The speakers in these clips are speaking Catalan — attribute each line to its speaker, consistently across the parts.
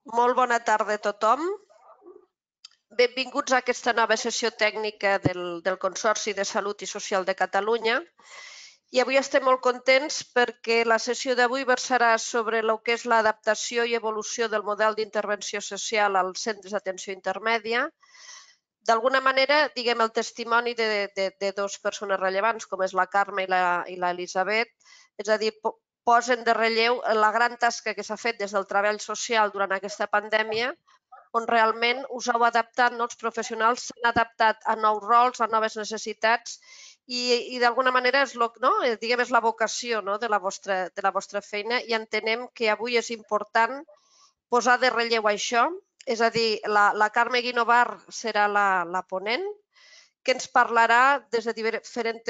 Speaker 1: Molt bona tarda a tothom. Benvinguts a aquesta nova sessió tècnica del Consorci de Salut i Social de Catalunya. I avui estem molt contents perquè la sessió d'avui versarà sobre el que és l'adaptació i evolució del model d'intervenció social als centres d'atenció intermèdia. D'alguna manera, diguem, el testimoni de dues persones rellevants, com és la Carme i l'Elisabet, és a dir, posen de relleu la gran tasca que s'ha fet des del treball social durant aquesta pandèmia, on realment us heu adaptat, els professionals s'han adaptat a nous rols, a noves necessitats i d'alguna manera és la vocació de la vostra feina i entenem que avui és important posar de relleu això, és a dir, la Carme Guinovar serà la ponent, que ens parlarà des de diferents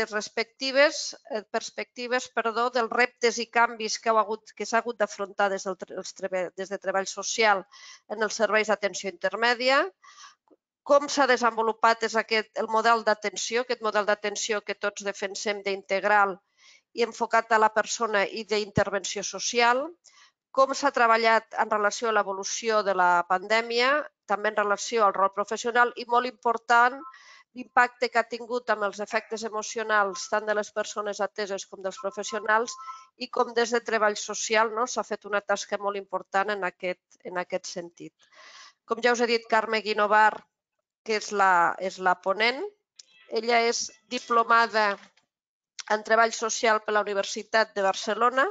Speaker 1: perspectives dels reptes i canvis que s'ha hagut d'afrontar des de Treball Social en els serveis d'atenció intermèdia, com s'ha desenvolupat el model d'atenció, aquest model d'atenció que tots defensem d'integral i enfocat a la persona i d'intervenció social, com s'ha treballat en relació a l'evolució de la pandèmia, també en relació al rol professional i, molt important, l'impacte que ha tingut amb els efectes emocionals tant de les persones ateses com dels professionals i com des de Treball Social s'ha fet una tasca molt important en aquest sentit. Com ja us he dit, Carme Guinovar, que és la ponent, ella és diplomada en Treball Social per la Universitat de Barcelona,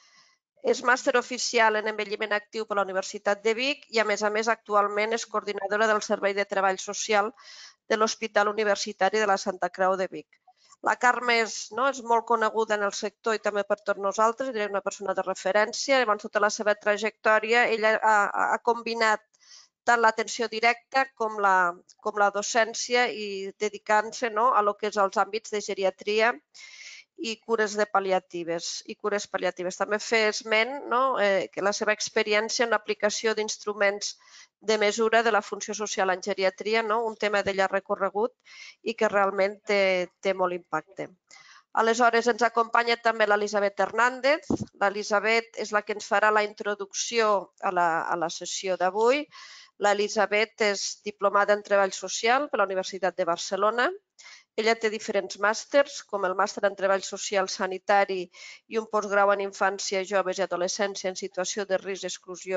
Speaker 1: és màster oficial en envelliment actiu per la Universitat de Vic i, a més, actualment és coordinadora del Servei de Treball Social de l'Hospital Universitari de la Santa Creu de Vic. La Carme és molt coneguda en el sector i també per tots nosaltres, és una persona de referència. Llavors, tota la seva trajectòria, ella ha combinat tant l'atenció directa com la docència i dedicant-se a lo que és els àmbits de geriatria i cures pal·liatives. També fer esment que la seva experiència en l'aplicació d'instruments de mesura de la funció social en geriatria, un tema de llarg recorregut i que realment té molt impacte. Aleshores, ens acompanya també l'Elisabet Hernández. L'Elisabet és la que ens farà la introducció a la sessió d'avui. L'Elisabet és diplomada en Treball Social per la Universitat de Barcelona. Ella té diferents màsters, com el màster en Treball Social Sanitari i un postgrau en Infància, Joves i Adolescència en situació de risc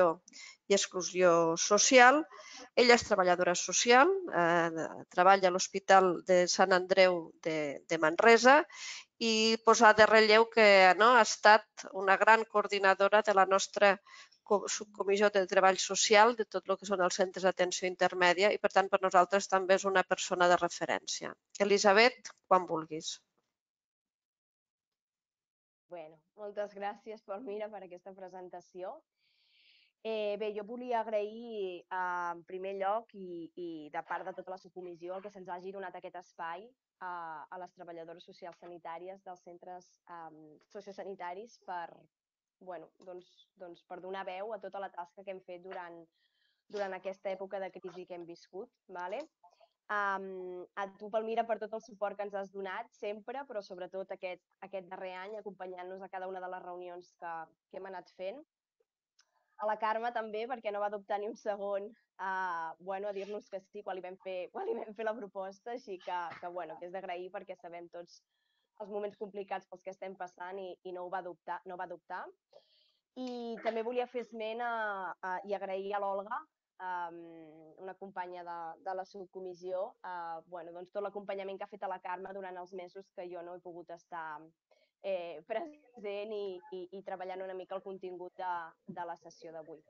Speaker 1: d'exclusió social. Ella és treballadora social, treballa a l'Hospital de Sant Andreu de Manresa i posar de relleu que ha estat una gran coordinadora de la nostra subcomissió de treball social de tot el que són els centres d'atenció intermèdia i, per tant, per nosaltres també és una persona de referència. Elisabet, quan vulguis.
Speaker 2: Moltes gràcies, Palmira, per aquesta presentació. Bé, jo volia agrair en primer lloc i de part de tota la subcomissió el que se'ns hagi donat aquest espai a les treballadores socials sanitàries dels centres sociosanitaris per donar veu a tota la tasca que hem fet durant aquesta època de crisi que hem viscut. A tu, Palmira, per tot el suport que ens has donat sempre, però sobretot aquest darrer any acompanyant-nos a cada una de les reunions que hem anat fent. A la Carme també, perquè no va dubtar ni un segon a dir-nos que sí quan li vam fer la proposta, així que és d'agrair perquè sabem tots els moments complicats pels que estem passant i no va dubtar. I també volia fer esment i agrair a l'Olga, una companya de la subcomissió, tot l'acompanyament que ha fet a la Carme durant els mesos que jo no he pogut estar present i treballant una mica el contingut de la sessió d'avui.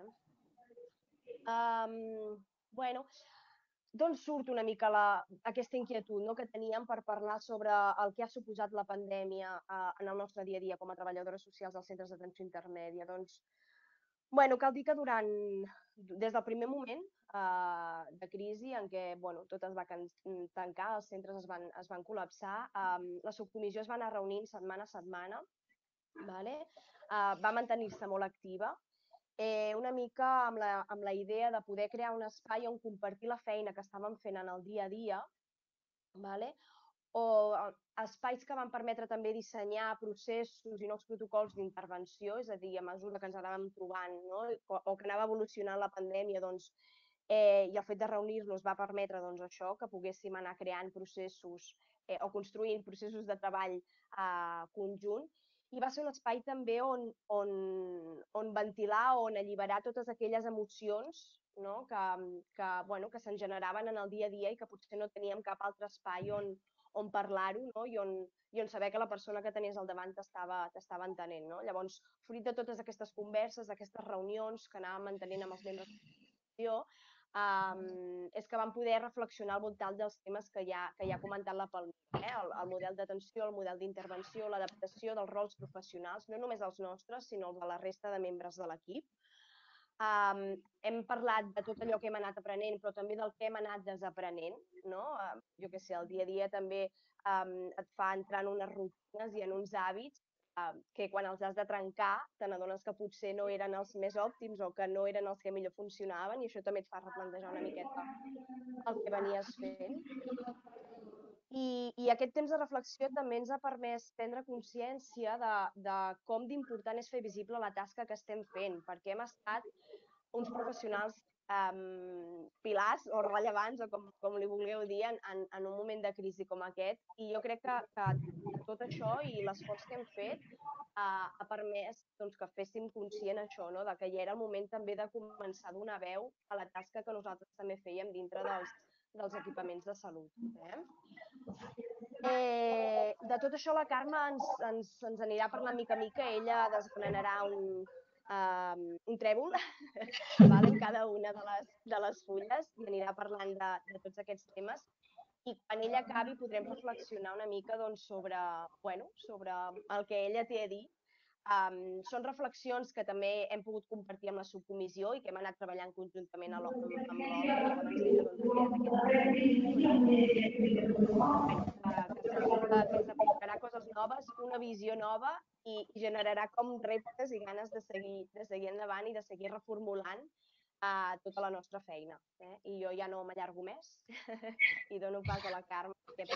Speaker 2: D'on surt una mica aquesta inquietud que teníem per parlar sobre el que ha suposat la pandèmia en el nostre dia a dia com a treballadores socials dels centres d'atenció intermèdia? Doncs, cal dir que des del primer moment de crisi en què tot es va tancar, els centres es van col·lapsar, la subcomissió es va anar reunint setmana a setmana, va mantenir-se molt activa, una mica amb la idea de poder crear un espai on compartir la feina que estàvem fent en el dia a dia, espais que van permetre també dissenyar processos i nous protocols d'intervenció, és a dir, a mesura que ens anàvem trobant, no? O que anava evolucionant la pandèmia, doncs, i el fet de reunir-nos va permetre això, que poguéssim anar creant processos o construint processos de treball conjunt. I va ser un espai també on ventilar, on alliberar totes aquelles emocions que se'n generaven en el dia a dia i que potser no teníem cap altre espai on parlar-ho i on saber que la persona que tenies al davant t'estava entenent. Llavors, fruit de totes aquestes converses, d'aquestes reunions que anàvem mantenint amb els membres de l'associació, és que vam poder reflexionar al voltant dels temes que ja ha comentat la Palmira, el model d'atenció, el model d'intervenció, l'adaptació dels rols professionals, no només els nostres, sinó de la resta de membres de l'equip. Hem parlat de tot allò que hem anat aprenent, però també del que hem anat desaprenent. Jo què sé, el dia a dia també et fa entrar en unes rutines i en uns hàbits que quan els has de trencar te n'adones que potser no eren els més òptims o que no eren els que millor funcionaven i això també et fa replantejar una miqueta el que venies fent. I aquest temps de reflexió també ens ha permès prendre consciència de com d'important és fer visible la tasca que estem fent, perquè hem estat uns professionals pilars o rellevants, o com li vulgueu dir, en un moment de crisi com aquest. I jo crec que tot això i l'esforç que hem fet ha permès que féssim conscient això, que ja era el moment també de començar a donar veu a la tasca que nosaltres també fèiem dintre dels equipaments de salut. De tot això la Carme ens anirà parlant mica a mica. Ella desgranarà un trèvol en cada una de les fulles i anirà parlant de tots aquests temes. I quan ella acabi podrem reflexionar una mica sobre el que ella té a dir. Són reflexions que també hem pogut compartir amb la subcomissió i que hem anat treballant conjuntament amb l'OMA i llavors ella ha creat que segur que ens aportarà coses noves, una visió nova i generarà com reptes i ganes de seguir endavant i de seguir reformulant tota la nostra feina. I jo ja no m'allargo més i dono pas a la Carme.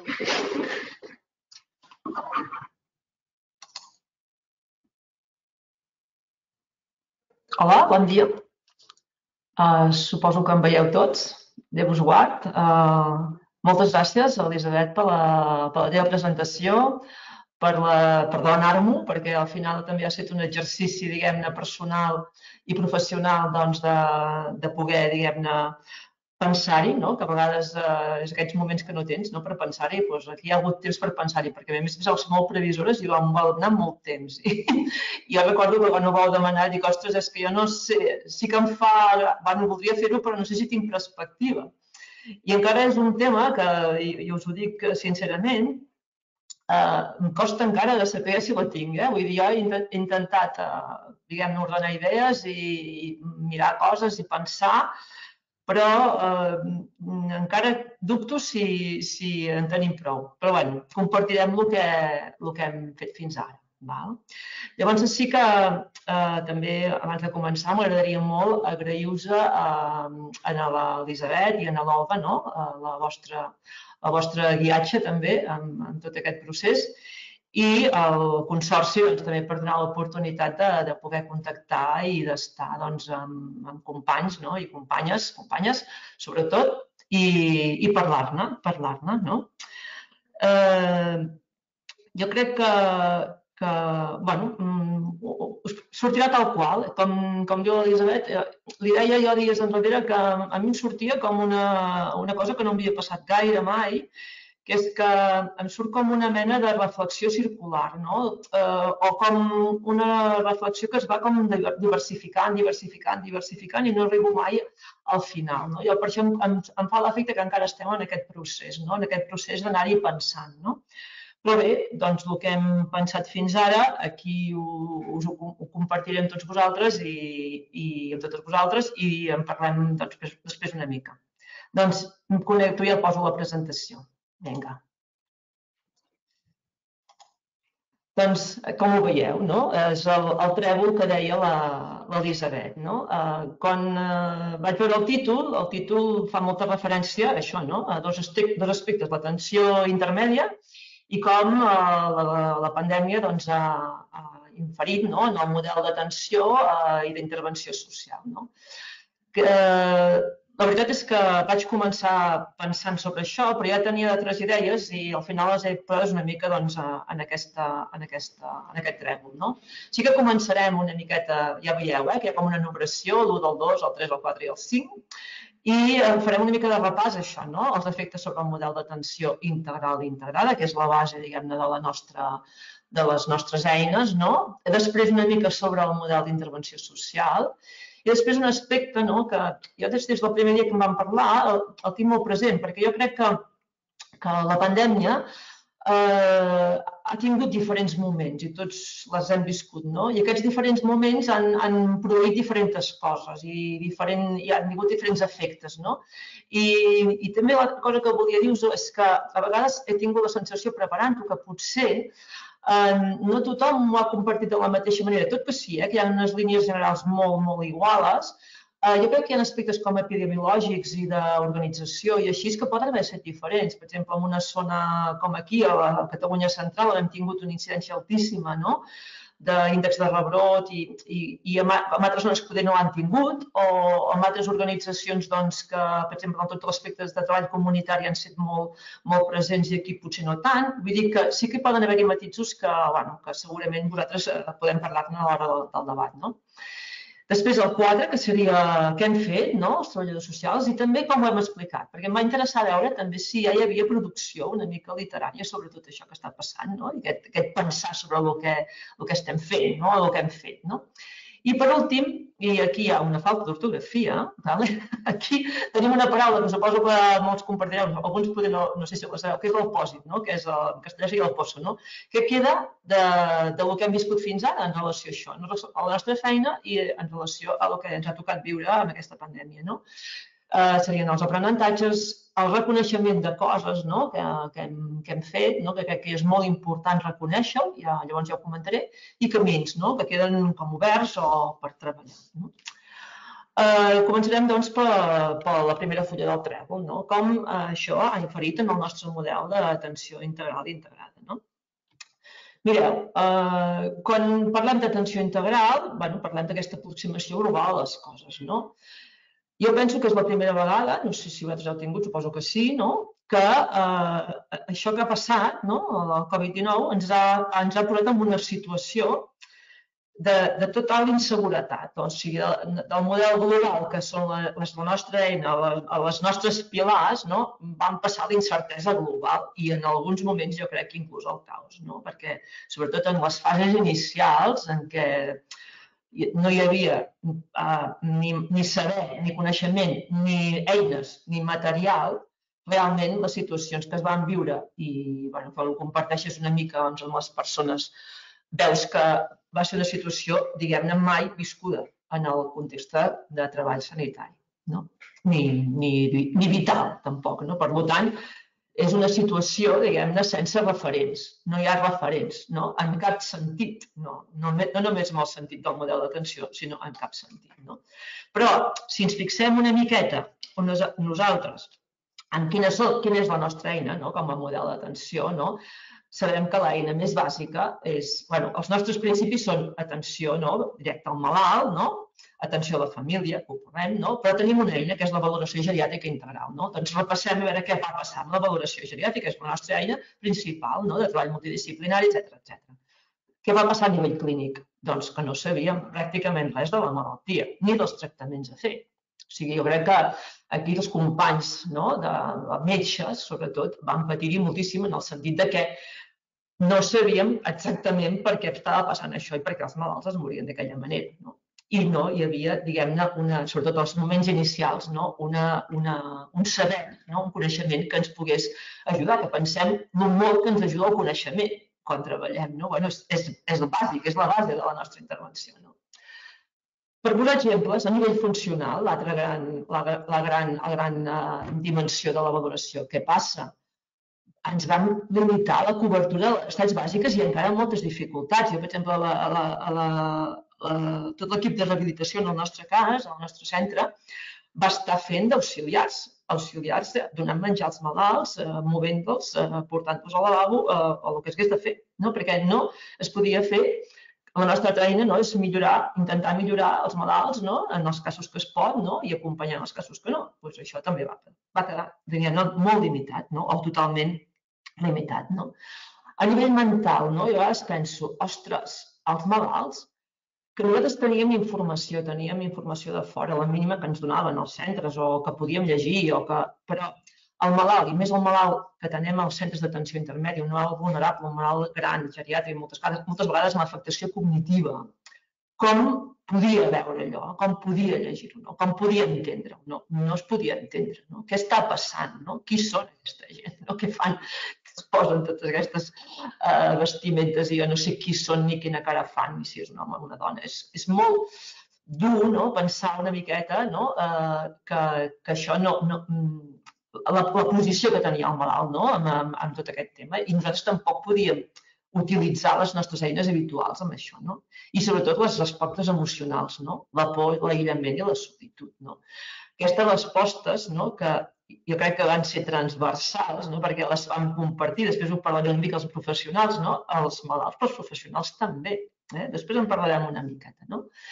Speaker 3: Hola, bon dia. Suposo que em veieu tots. Déu us guard. Moltes gràcies, Elisabet, per la teva presentació, per donar-m'ho, perquè al final també ha estat un exercici, diguem-ne, personal i professional de poder, diguem-ne, pensar-hi, que a vegades és aquests moments que no tens per pensar-hi, doncs aquí hi ha hagut temps per pensar-hi, perquè a més sou molt previsores i em va donar molt temps. I jo recordo que quan ho vau demanar dic, ostres, és que jo no sé, sí que em fa, bueno, voldria fer-ho, però no sé si tinc perspectiva. I encara és un tema que, i us ho dic sincerament, em costa encara de saber si la tinc. Vull dir, jo he intentat, diguem-ne, ordenar idees i mirar coses i pensar, però encara dubto si en tenim prou. Però bé, compartirem el que hem fet fins ara. Llavors sí que també, abans de començar, m'agradaria molt agrair-vos a l'Elisabet i a l'Olga el vostre guiatge també en tot aquest procés i el Consorci també per donar l'oportunitat de poder contactar i d'estar amb companys i companyes, sobretot, i parlar-ne. Jo crec que sortirà tal qual. Com diu l'Elisabet, li deia jo dies enrere que a mi em sortia com una cosa que no m'havia passat gaire mai, que és que em surt com una mena de reflexió circular, o com una reflexió que es va com diversificant i no arribo mai al final. Jo per això em fa l'efecte que encara estem en aquest procés d'anar-hi pensant. Però bé, doncs el que hem pensat fins ara, aquí us ho compartiré amb tots vosaltres i amb totes vosaltres i en parlem després una mica. Doncs em connecto i ja poso la presentació. Vinga. Doncs, com ho veieu, no? És el trèvol que deia l'Elisabet, no? Quan vaig veure el títol fa molta referència a això, no? A dos aspectes, l'atenció intermèdia i com la pandèmia doncs, ha inferit, no?, en el model d'atenció i d'intervenció social, no? La veritat és que vaig començar pensant sobre això, però ja tenia altres idees i al final les he pres una mica doncs, en aquest trèvol. No? Sí que començarem una miqueta, ja veieu, que hi ha com una numeració, l'1 del 2, el 3, el 4 i el 5, i farem una mica de repàs a això, no? Els efectes sobre el model d'atenció integral i integrada, que és la base, diguem-ne, de les nostres eines, no? Després una mica sobre el model d'intervenció social, i després un aspecte que jo des del primer dia que em van parlar el tinc molt present, perquè jo crec que la pandèmia ha tingut diferents moments i tots les hem viscut, no? I aquests diferents moments han produït diferents coses i han tingut diferents efectes, no? I també la cosa que volia dir-vos és que a vegades he tingut la sensació preparant-ho que potser no tothom ho ha compartit de la mateixa manera, tot que sí, que hi ha unes línies generals molt, molt iguales. Jo crec que hi ha aspectes com epidemiològics i d'organització i així que poden haver estat diferents. Per exemple, en una zona com aquí, a la Catalunya central, hem tingut una incidència altíssima, no?, d'índex de rebrot i en altres zones que poder no l'han tingut, o en altres organitzacions que, per exemple, en tots els aspectes de treball comunitari han estat molt presents i aquí potser no tant. Vull dir que sí que poden haver-hi matisos que segurament vosaltres podem parlar-ne a l'hora del debat. Després el 4, que seria què hem fet, els treballadors socials, i també com ho hem explicat, perquè em va interessar veure també si ja hi havia producció una mica literària sobre tot això que està passant, i aquest pensar sobre el que estem fent, el que hem fet. I per últim, i aquí hi ha una falta d'ortografia, aquí tenim una paraula que suposo que molts compartireu, alguns poder no sé si ho sabeu, que és l'opòsit, que és en castellà seria el pozo, que queda del que hem viscut fins ara en relació a això, a la nostra feina i en relació a el que ens ha tocat viure amb aquesta pandèmia. Serien els aprenentatges, el reconeixement de coses que hem fet, que crec que és molt important reconèixer-ho, llavors ja ho comentaré, i camins que queden com oberts o per treballar. Començarem doncs per la primera fulla del trèvol, com això ha inferit en el nostre model d'atenció integral i integrada. Mireu, quan parlem d'atenció integral, parlem d'aquesta aproximació global a les coses. Jo penso que és la primera vegada, no sé si vosaltres heu tingut, suposo que sí, que això que ha passat, el Covid-19, ens ha posat en una situació de total inseguretat, o sigui, del model global, que són la nostra eina, les nostres pilars, van passar l'incertesa global i en alguns moments jo crec que inclús el caos, perquè sobretot en les fases inicials en què no hi havia ni saber, ni coneixement, ni eines, ni material, realment les situacions que es van viure i quan ho comparteixes una mica amb les persones veus que va ser una situació, diguem-ne, mai viscuda en el context de treball sanitari, ni vital tampoc. Per tant, és una situació, diguem-ne, sense referents. No hi ha referents, en cap sentit. No només en el sentit del model d'atenció, sinó en cap sentit. Però, si ens fixem una miqueta nosaltres en quina és la nostra eina com a model d'atenció, sabem que l'eina més bàsica és... Els nostres principis són atenció directa al malalt, atenció a la família, que ho parlem, però tenim una eina que és la valoració geriàtrica integral. Doncs repassem a veure què va passar amb la valoració geriàtrica, és la nostra eina principal de treball multidisciplinari, etc. Què va passar a nivell clínic? Doncs que no sabíem pràcticament res de la malaltia, ni dels tractaments a fer. O sigui, jo crec que aquí els companys de metges, sobretot, van patir-hi moltíssim en el sentit que no sabíem exactament per què estava passant això i per què els malalts es morien d'aquella manera. I no hi havia, diguem-ne, sobretot als moments inicials, un saber, un coneixement que ens pogués ajudar, que pensem el molt que ens ajuda el coneixement quan treballem. És el bàsic, és la base de la nostra intervenció. Per posar exemples, a nivell funcional, la gran dimensió de la valoració, què passa? ens vam limitar a la cobertura de les necessitats bàsiques i encara amb moltes dificultats. Jo, per exemple, tot l'equip de rehabilitació, en el nostre cas, al nostre centre, va estar fent d'auxiliars, donant menjar als malalts, movent-los, portant-los al lavabo, o el que s'hagués de fer, perquè no es podia fer. La nostra feina és intentar millorar els malalts en els casos que es pot i acompanyar en els casos que no. Doncs això també va quedar molt limitat o totalment limitat. A nivell mental, jo a vegades penso, ostres, els malalts, que nosaltres teníem informació de fora, la mínima que ens donaven els centres o que podíem llegir, però el malalt, i més el malalt que tenem als centres d'atenció intermèdia, un malalt vulnerable, un malalt gran, geriàtric, moltes vegades amb afectació cognitiva, com podia veure allò, com podia llegir-ho, com podia entendre-ho? No es podia entendre. Què està passant? Qui són aquesta gent? Què fan? Es posen totes aquestes vestimentes i jo no sé qui són ni quina cara fan, ni si és un home o una dona. És molt dur pensar una miqueta que això la posició que tenia el malalt amb tot aquest tema, i nosaltres tampoc podíem utilitzar les nostres eines habituals amb això, i sobretot les respostes emocionals, la por, l'aïllament i la solitud. Aquestes respostes que jo crec que van ser transversals, perquè les vam compartir, després ho parlaré una mica els professionals, els malalts, però els professionals també. Després en parlarem una miqueta.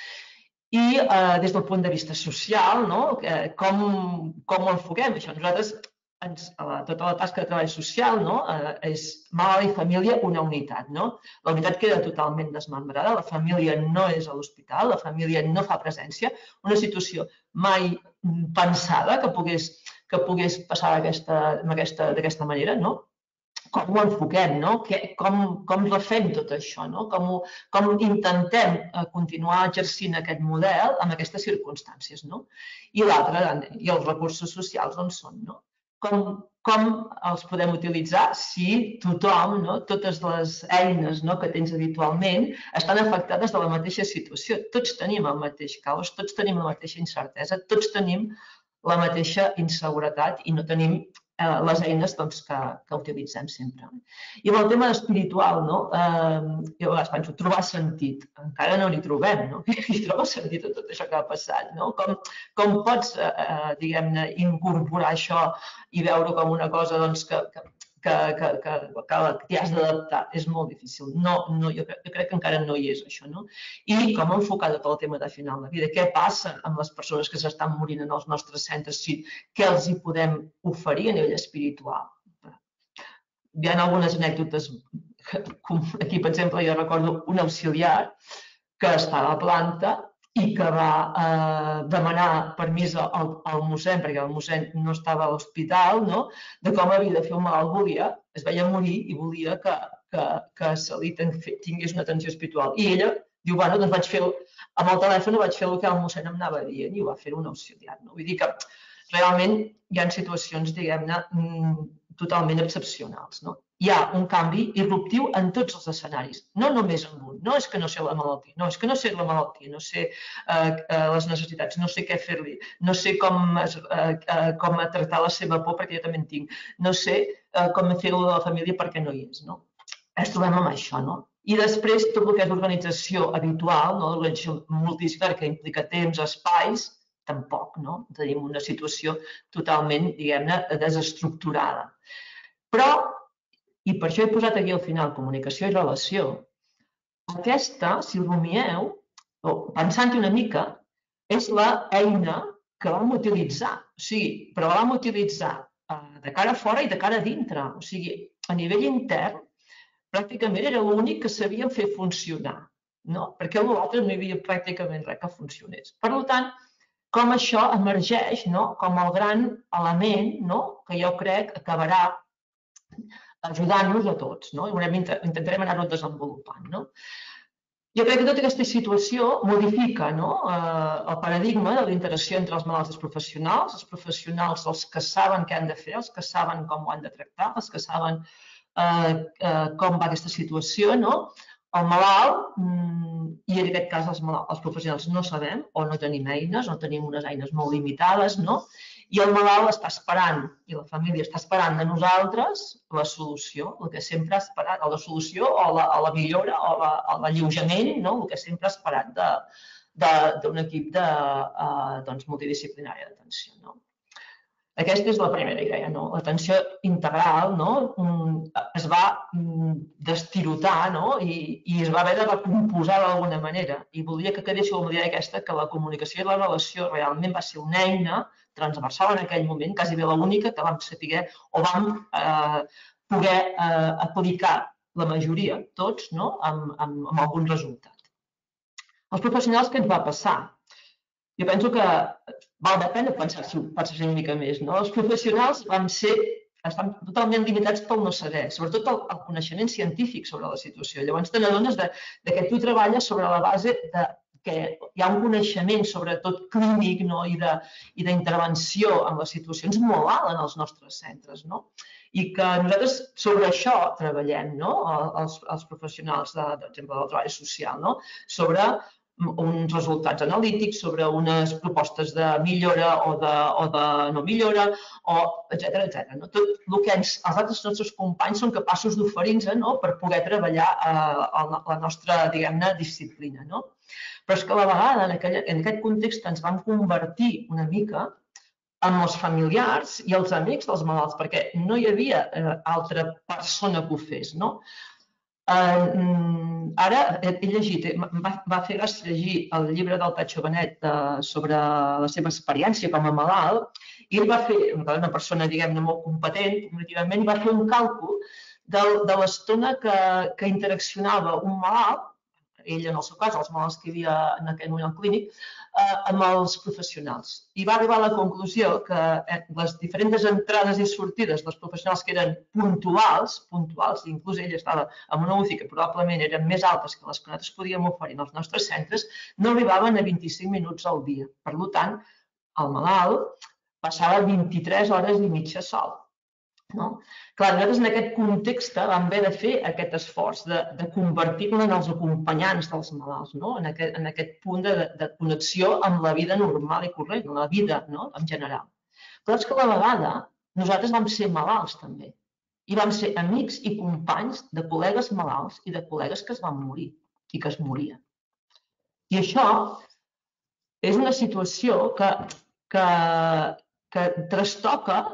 Speaker 3: I des del punt de vista social, com ho enfoquem això? Nosaltres, tota la tasca de treball social és malalt i família una unitat. La unitat queda totalment desmembrada, la família no és a l'hospital, la família no fa presència, una situació mai pensada que pogués passar d'aquesta manera. Com ho enfoquem? Com refem tot això? Com intentem continuar exercint aquest model amb aquestes circumstàncies? I l'altre, i els recursos socials on són? Com els podem utilitzar si tothom, totes les eines que tens habitualment, estan afectades de la mateixa situació? Tots tenim el mateix caos, tots tenim la mateixa incertesa, tots tenim la mateixa inseguretat i no tenim les eines que utilitzem sempre. I amb el tema espiritual, jo a vegades penso, trobar sentit. Encara no n'hi trobem, qui troba sentit a tot això que ha passat? Com pots, diguem-ne, incorporar això i veure com una cosa que t'hi has d'adaptar? És molt difícil. Jo crec que encara no hi és, això. I com enfocar tot el tema de final de vida? Què passa amb les persones que s'estan morint en els nostres centres? Què els hi podem oferir a nivell espiritual? Hi ha algunes anècdotes. Aquí, per exemple, jo recordo un auxiliar que estava a planta i que va demanar permís al mossèn, perquè el mossèn no estava a l'hospital, de com havia de fer un malalt. Es veia morir i volia que se li tingués una atenció espiritual. I ella diu, bueno, doncs vaig fer, amb el telèfon vaig fer el que el mossèn em anava dient i ho va fer un auxiliar. Vull dir que realment hi ha situacions, diguem-ne, totalment excepcionals. Hi ha un canvi irruptiu en tots els escenaris, no només en un. No és que no sé la malaltia, no sé les necessitats, no sé què fer-li, no sé com tractar la seva por perquè jo també en tinc, no sé com fer-ho de la família perquè no hi és. Ens trobem amb això. I després tot el que és l'organització habitual, l'organització multidisciplinària que implica temps, espais, tampoc. Tenim una situació totalment, diguem-ne, desestructurada. Però, i per això he posat aquí al final comunicació i relació, aquesta, si rumieu, pensant-hi una mica, és l'eina que vam utilitzar. Però la vam utilitzar de cara a fora i de cara a dintre. O sigui, a nivell intern, pràcticament era l'únic que sabíem fer funcionar, perquè a l'altre no hi havia pràcticament res que funcionés. Per tant, com això emergeix com el gran element que jo crec acabarà ajudant-nos a tots. Intentarem anar-ho desenvolupant. Jo crec que tota aquesta situació modifica el paradigma de la interacció entre els malalts i els professionals, els que saben què han de fer, els que saben com ho han de tractar, els que saben com va aquesta situació. El malalt, i en aquest cas els professionals no sabem o no tenim eines, o tenim unes eines molt limitades, I el malalt està esperant, i la família està esperant de nosaltres la solució, el que sempre ha esperat, o la solució, o la millora, o l'alleujament, el que sempre ha esperat d'un equip multidisciplinari d'atenció. Aquesta és la primera idea. L'atenció integral es va destirotar i es va haver de recomposar d'alguna manera. I voldria que quedés la idea aquesta, que la comunicació i la relació realment va ser una eina transversal en aquell moment, quasi bé l'única que vam saber o vam poder aplicar la majoria, tots, amb algun resultat. Els professionals, què ens va passar? Jo penso que val la pena pensar-s'hi una mica més. Els professionals estan totalment limitats pel no saber, sobretot el coneixement científic sobre la situació. Llavors te n'adones que tu treballes sobre la base que hi ha un coneixement, sobretot clínic i d'intervenció en les situacions molt alt en els nostres centres. I que nosaltres sobre això treballem, els professionals, per exemple, del treball social, sobre uns resultats analítics, sobre unes propostes de millora o de no millora, etcètera. Tot el que els nostres companys són capaços d'oferir-nos per poder treballar la nostra, diguem-ne, disciplina. Però és que a la vegada, en aquest context, ens vam convertir una mica en els familiars i els amics dels malalts, perquè no hi havia altra persona que ho fes. Ara he llegit, va fer gràcia llegir el llibre del Tatxo Benet sobre la seva experiència com a malalt, i ell va fer, una persona, diguem-ne, molt competent, cognitivament, va fer un càlcul de l'estona que interaccionava un malalt, ell en el seu cas, els malalts que hi havia en aquell moment al clínic, amb els professionals. I va arribar a la conclusió que les diferents entrades i sortides dels professionals que eren puntuals, i inclús ell estava amb una UCI que probablement eren més altes que les que nosaltres podíem oferir als nostres centres, no arribaven a 25 minuts al dia. Per tant, el malalt passava 23 hores i mitja sol. Clar, nosaltres en aquest context vam haver de fer aquest esforç de convertir-nos en els acompanyants dels malalts, en aquest punt de connexió amb la vida normal i corrent, la vida en general. Però és que a la vegada nosaltres vam ser malalts també i vam ser amics i companys de col·legues malalts i de col·legues que es van morir i que es morien. I això és una situació que trastoca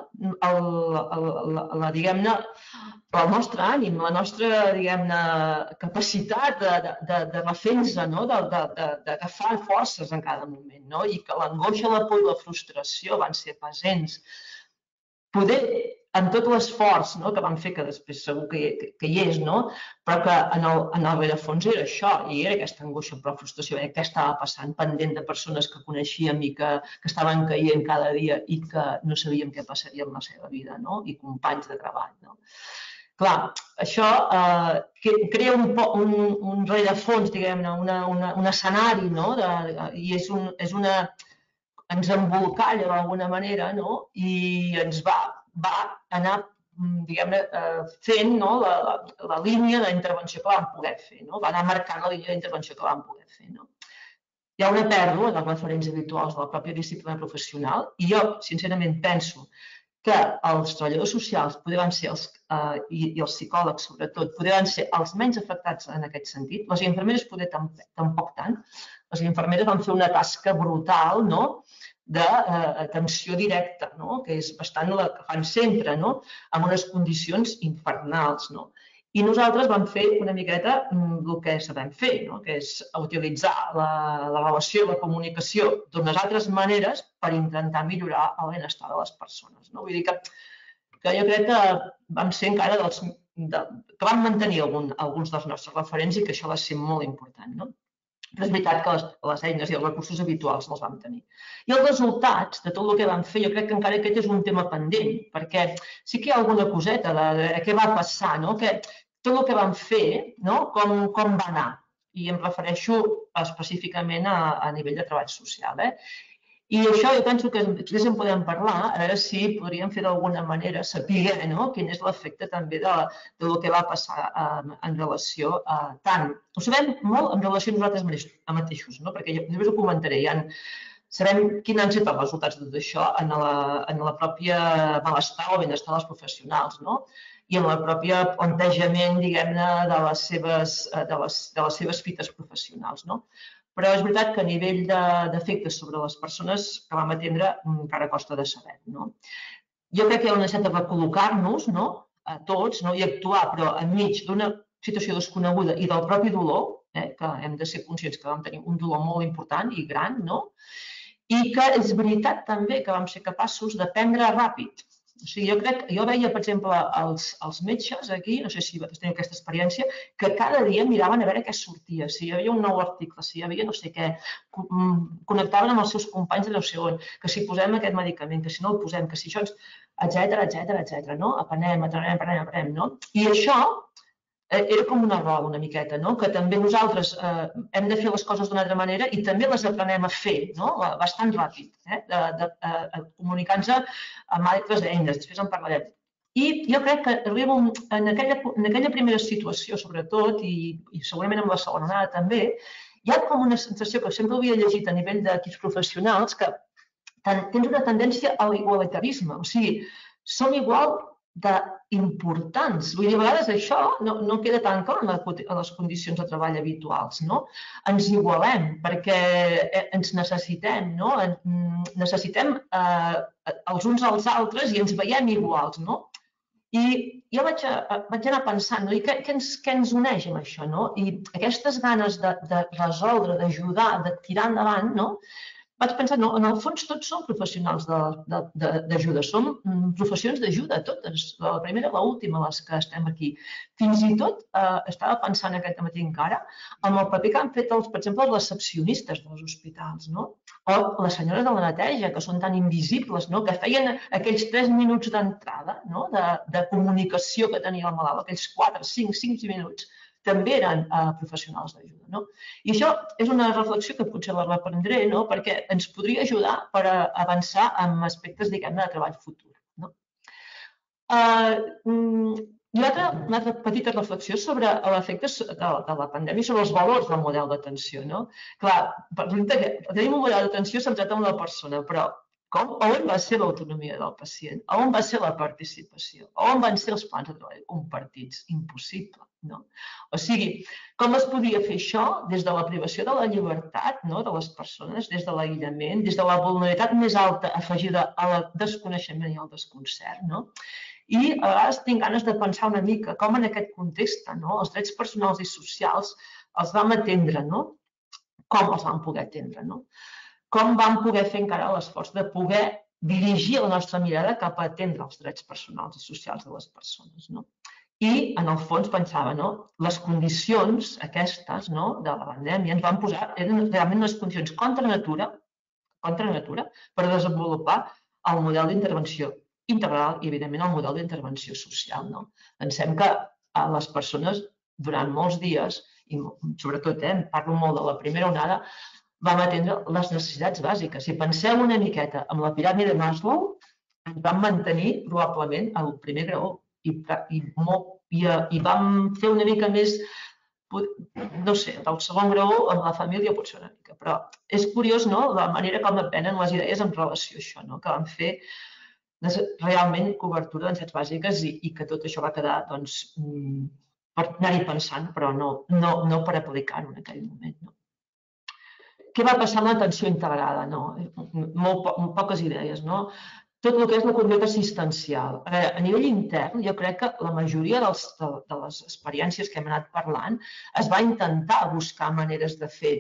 Speaker 3: el nostre ànim, la nostra capacitat de refer-nos, d'agafar forces en cada moment, i que l'angoixa, la por i la frustració van ser presents. Poder, amb tot l'esforç que vam fer, que després segur que hi és, però que en el rerefons era això, i era aquesta angoixa, però frustració, què estava passant, pendent de persones que coneixíem i que estaven caient cada dia i que no sabíem què passaria amb la seva vida, i companys de treball. Clar, això crea un rerefons, diguem-ne, un escenari, i ens embolcalla d'alguna manera i ens va anar, diguem-ne, fent la línia d'intervenció que vam poder fer, va anar marcant la línia d'intervenció que vam poder fer. Hi ha una pèrdua dels referents habituals de la pròpia disciplina professional i jo, sincerament, penso que els treballadors socials podran ser, i els psicòlegs sobretot, podran ser els menys afectats en aquest sentit. Les infermeres poder tampoc tant. Les infermeres van fer una tasca brutal d'atenció directa, que és bastant la que fan sempre, en unes condicions infernals. I nosaltres vam fer una miqueta el que sabem fer, que és utilitzar la relació i la comunicació d'unes altres maneres per intentar millorar el benestar de les persones. Vull dir que jo crec que vam ser encara que vam mantenir alguns dels nostres referents i que això va ser molt important. Però és veritat que les eines i els recursos habituals els vam tenir. I els resultats de tot el que vam fer, jo crec que encara aquest és un tema pendent, perquè sí que hi ha alguna coseta de què va passar, que tot el que vam fer, com va anar. I em refereixo específicament a nivell de treball social. I això jo penso que després en podem parlar, a veure si podríem fer d'alguna manera saber quin és l'efecte també del que va passar en relació tant. Ho sabem molt en relació a nosaltres mateixos, perquè després ho comentaré. Hi ha sabem quins han estat els resultats de tot això en la pròpia malestar o benestar dels professionals, no? I en el propi plantejament, diguem-ne, de les seves fites professionals, no? Però és veritat que a nivell d'efectes sobre les persones que vam atendre encara costa de saber, no? Jo crec que hi ha una necessitat de recol·locar-nos, no? A tots, no? I actuar, però enmig d'una situació desconeguda i del propi dolor, que hem de ser conscients que vam tenir un dolor molt important i gran, no? I que és veritat també que vam ser capaços d'aprendre ràpid. O sigui, jo veia, per exemple, els metges aquí, no sé si teniu aquesta experiència, que cada dia miraven a veure què sortia, si hi havia un nou article, si hi havia no sé què, connectaven amb els seus companys de no sé on, que si posem aquest medicament, que si no el posem, que si això, etcètera, no? Aprenem, no? I això era com una roda una miqueta, no? Que també nosaltres hem de fer les coses d'una altra manera i també les aprenem a fer, no? Bastant ràpid, comunicant-nos amb altres eines, després en parlarem. I jo crec que arribo en aquella primera situació, sobretot, i segurament amb la segona onada també, hi ha com una sensació que sempre havia llegit a nivell d'equips professionals que tens una tendència a l'igualitarisme, o sigui, som igual d'importants. Vull dir, a vegades això no queda tan clar en les condicions de treball habituals, no? Ens igualem perquè ens necessitem, no? Necessitem els uns als altres i ens veiem iguals, no? I jo vaig anar pensant, no? I què ens uneix amb això, no? I aquestes ganes de resoldre, d'ajudar, de tirar endavant, no? Vaig pensar, no, en el fons tots som professionals d'ajuda, som professions d'ajuda, totes, la primera i l'última, les que estem aquí. Fins i tot estava pensant aquest matí encara en el paper que han fet, per exemple, els recepcionistes dels hospitals, no? O les senyores de la neteja, que són tan invisibles, no? Que feien aquells 3 minuts d'entrada, no? De comunicació que tenia el malalt, aquells 4, 5 minuts, també eren professionals d'ajuda, no? I això és una reflexió que potser la reprendré, no? Perquè ens podria ajudar per avançar en aspectes, diguem-ne, de treball futur, no? I una altra petita reflexió sobre l'efecte de la pandèmia sobre els valors del model d'atenció, no? Clar, tenim un model d'atenció centrat en la persona, però on va ser l'autonomia del pacient? On va ser la participació? On van ser els plans de treball compartits? Impossible, no? O sigui, com es podia fer això des de la privació de la llibertat de les persones, des de l'aïllament, des de la vulnerabilitat més alta afegida al desconeixement i al desconcert, no? I a vegades tinc ganes de pensar una mica com en aquest context els drets personals i socials els vam atendre, no? Com els vam poder atendre, no? Com vam poder fer encara l'esforç de poder dirigir la nostra mirada cap a atendre els drets personals i socials de les persones, no? I, en el fons, pensava, les condicions aquestes de la pandèmia ens van posar, eren realment unes condicions contra natura per desenvolupar el model d'intervenció integral i, evidentment, el model d'intervenció social. Pensem que les persones, durant molts dies, i sobretot parlo molt de la primera onada, vam atendre les necessitats bàsiques. Si penseu una miqueta en la piràmide de Maslow, ens vam mantenir probablement al primer graó i vam fer una mica més, no sé, del segon graó amb la família potser una mica, però és curiós la manera com aprenen les idees en relació a això, que vam fer realment cobertura de necessitats bàsiques i que tot això va quedar per anar-hi pensant, però no per aplicar-ho en aquell moment. Què va passar amb l'atenció integrada? Molt poques idees. Tot el que és la qualitat assistencial. A nivell intern, jo crec que la majoria de les experiències que hem anat parlant es va intentar buscar maneres de fer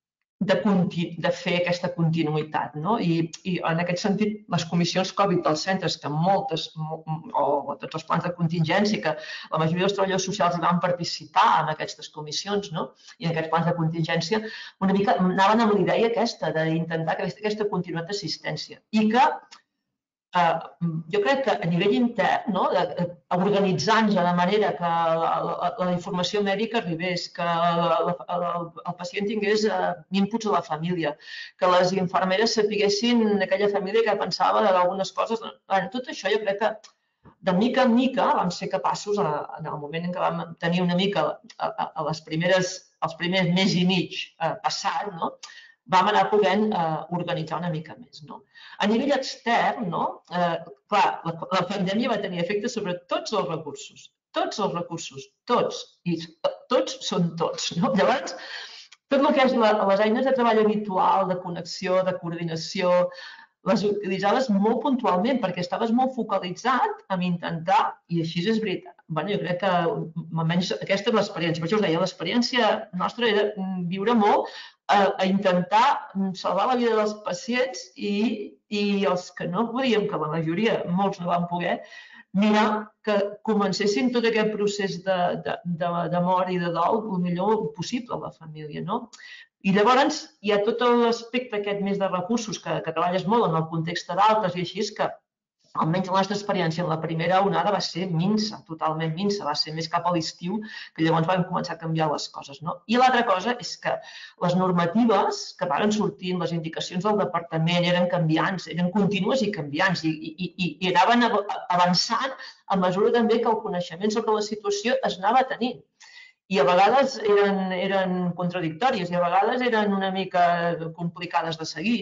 Speaker 3: aquesta continuïtat. I en aquest sentit, les comissions Covid dels centres, que moltes, o tots els plans de contingència, que la majoria dels treballadors socials hi van participar en aquestes comissions i en aquests plans de contingència, una mica anaven amb la idea aquesta d'intentar aquesta continuïtat d'assistència. I que jo crec que a nivell intern, organitzant-nos de manera que la informació mèdica arribés, que el pacient tingués inputs de la família, que les infermeres sapiguessin aquella família que pensava d'algunes coses. Tot això jo crec que de mica en mica vam ser capaços, en el moment en què vam tenir una mica els primers mes i mig passat, vam anar podent organitzar una mica més. A nivell extern, clar, la pandèmia va tenir efecte sobre tots els recursos, tots, i tots són tots. Llavors, tot el que és les eines de treball habitual, de connexió, de coordinació, les utilitzaves molt puntualment perquè estaves molt focalitzat en intentar, i així és veritat. Jo crec que almenys aquesta és l'experiència. Per això us deia, l'experiència nostra era viure molt a intentar salvar la vida dels pacients i els que no podíem, que la majoria, molts no van poder, mirar que comencessin tot aquest procés de mort i de dol el millor possible a la família. I llavors hi ha tot l'aspecte aquest més de recursos que treballes molt en el context d'altres i així és que almenys la nostra experiència en la primera onada va ser minsa, totalment minsa, va ser més cap a l'estiu que llavors van començar a canviar les coses. I l'altra cosa és que les normatives que van sortint, les indicacions del departament eren canviants, eren contínues i canviants i anaven avançant a mesura també que el coneixement sobre la situació es anava tenint. I a vegades eren contradictòries i a vegades eren una mica complicades de seguir,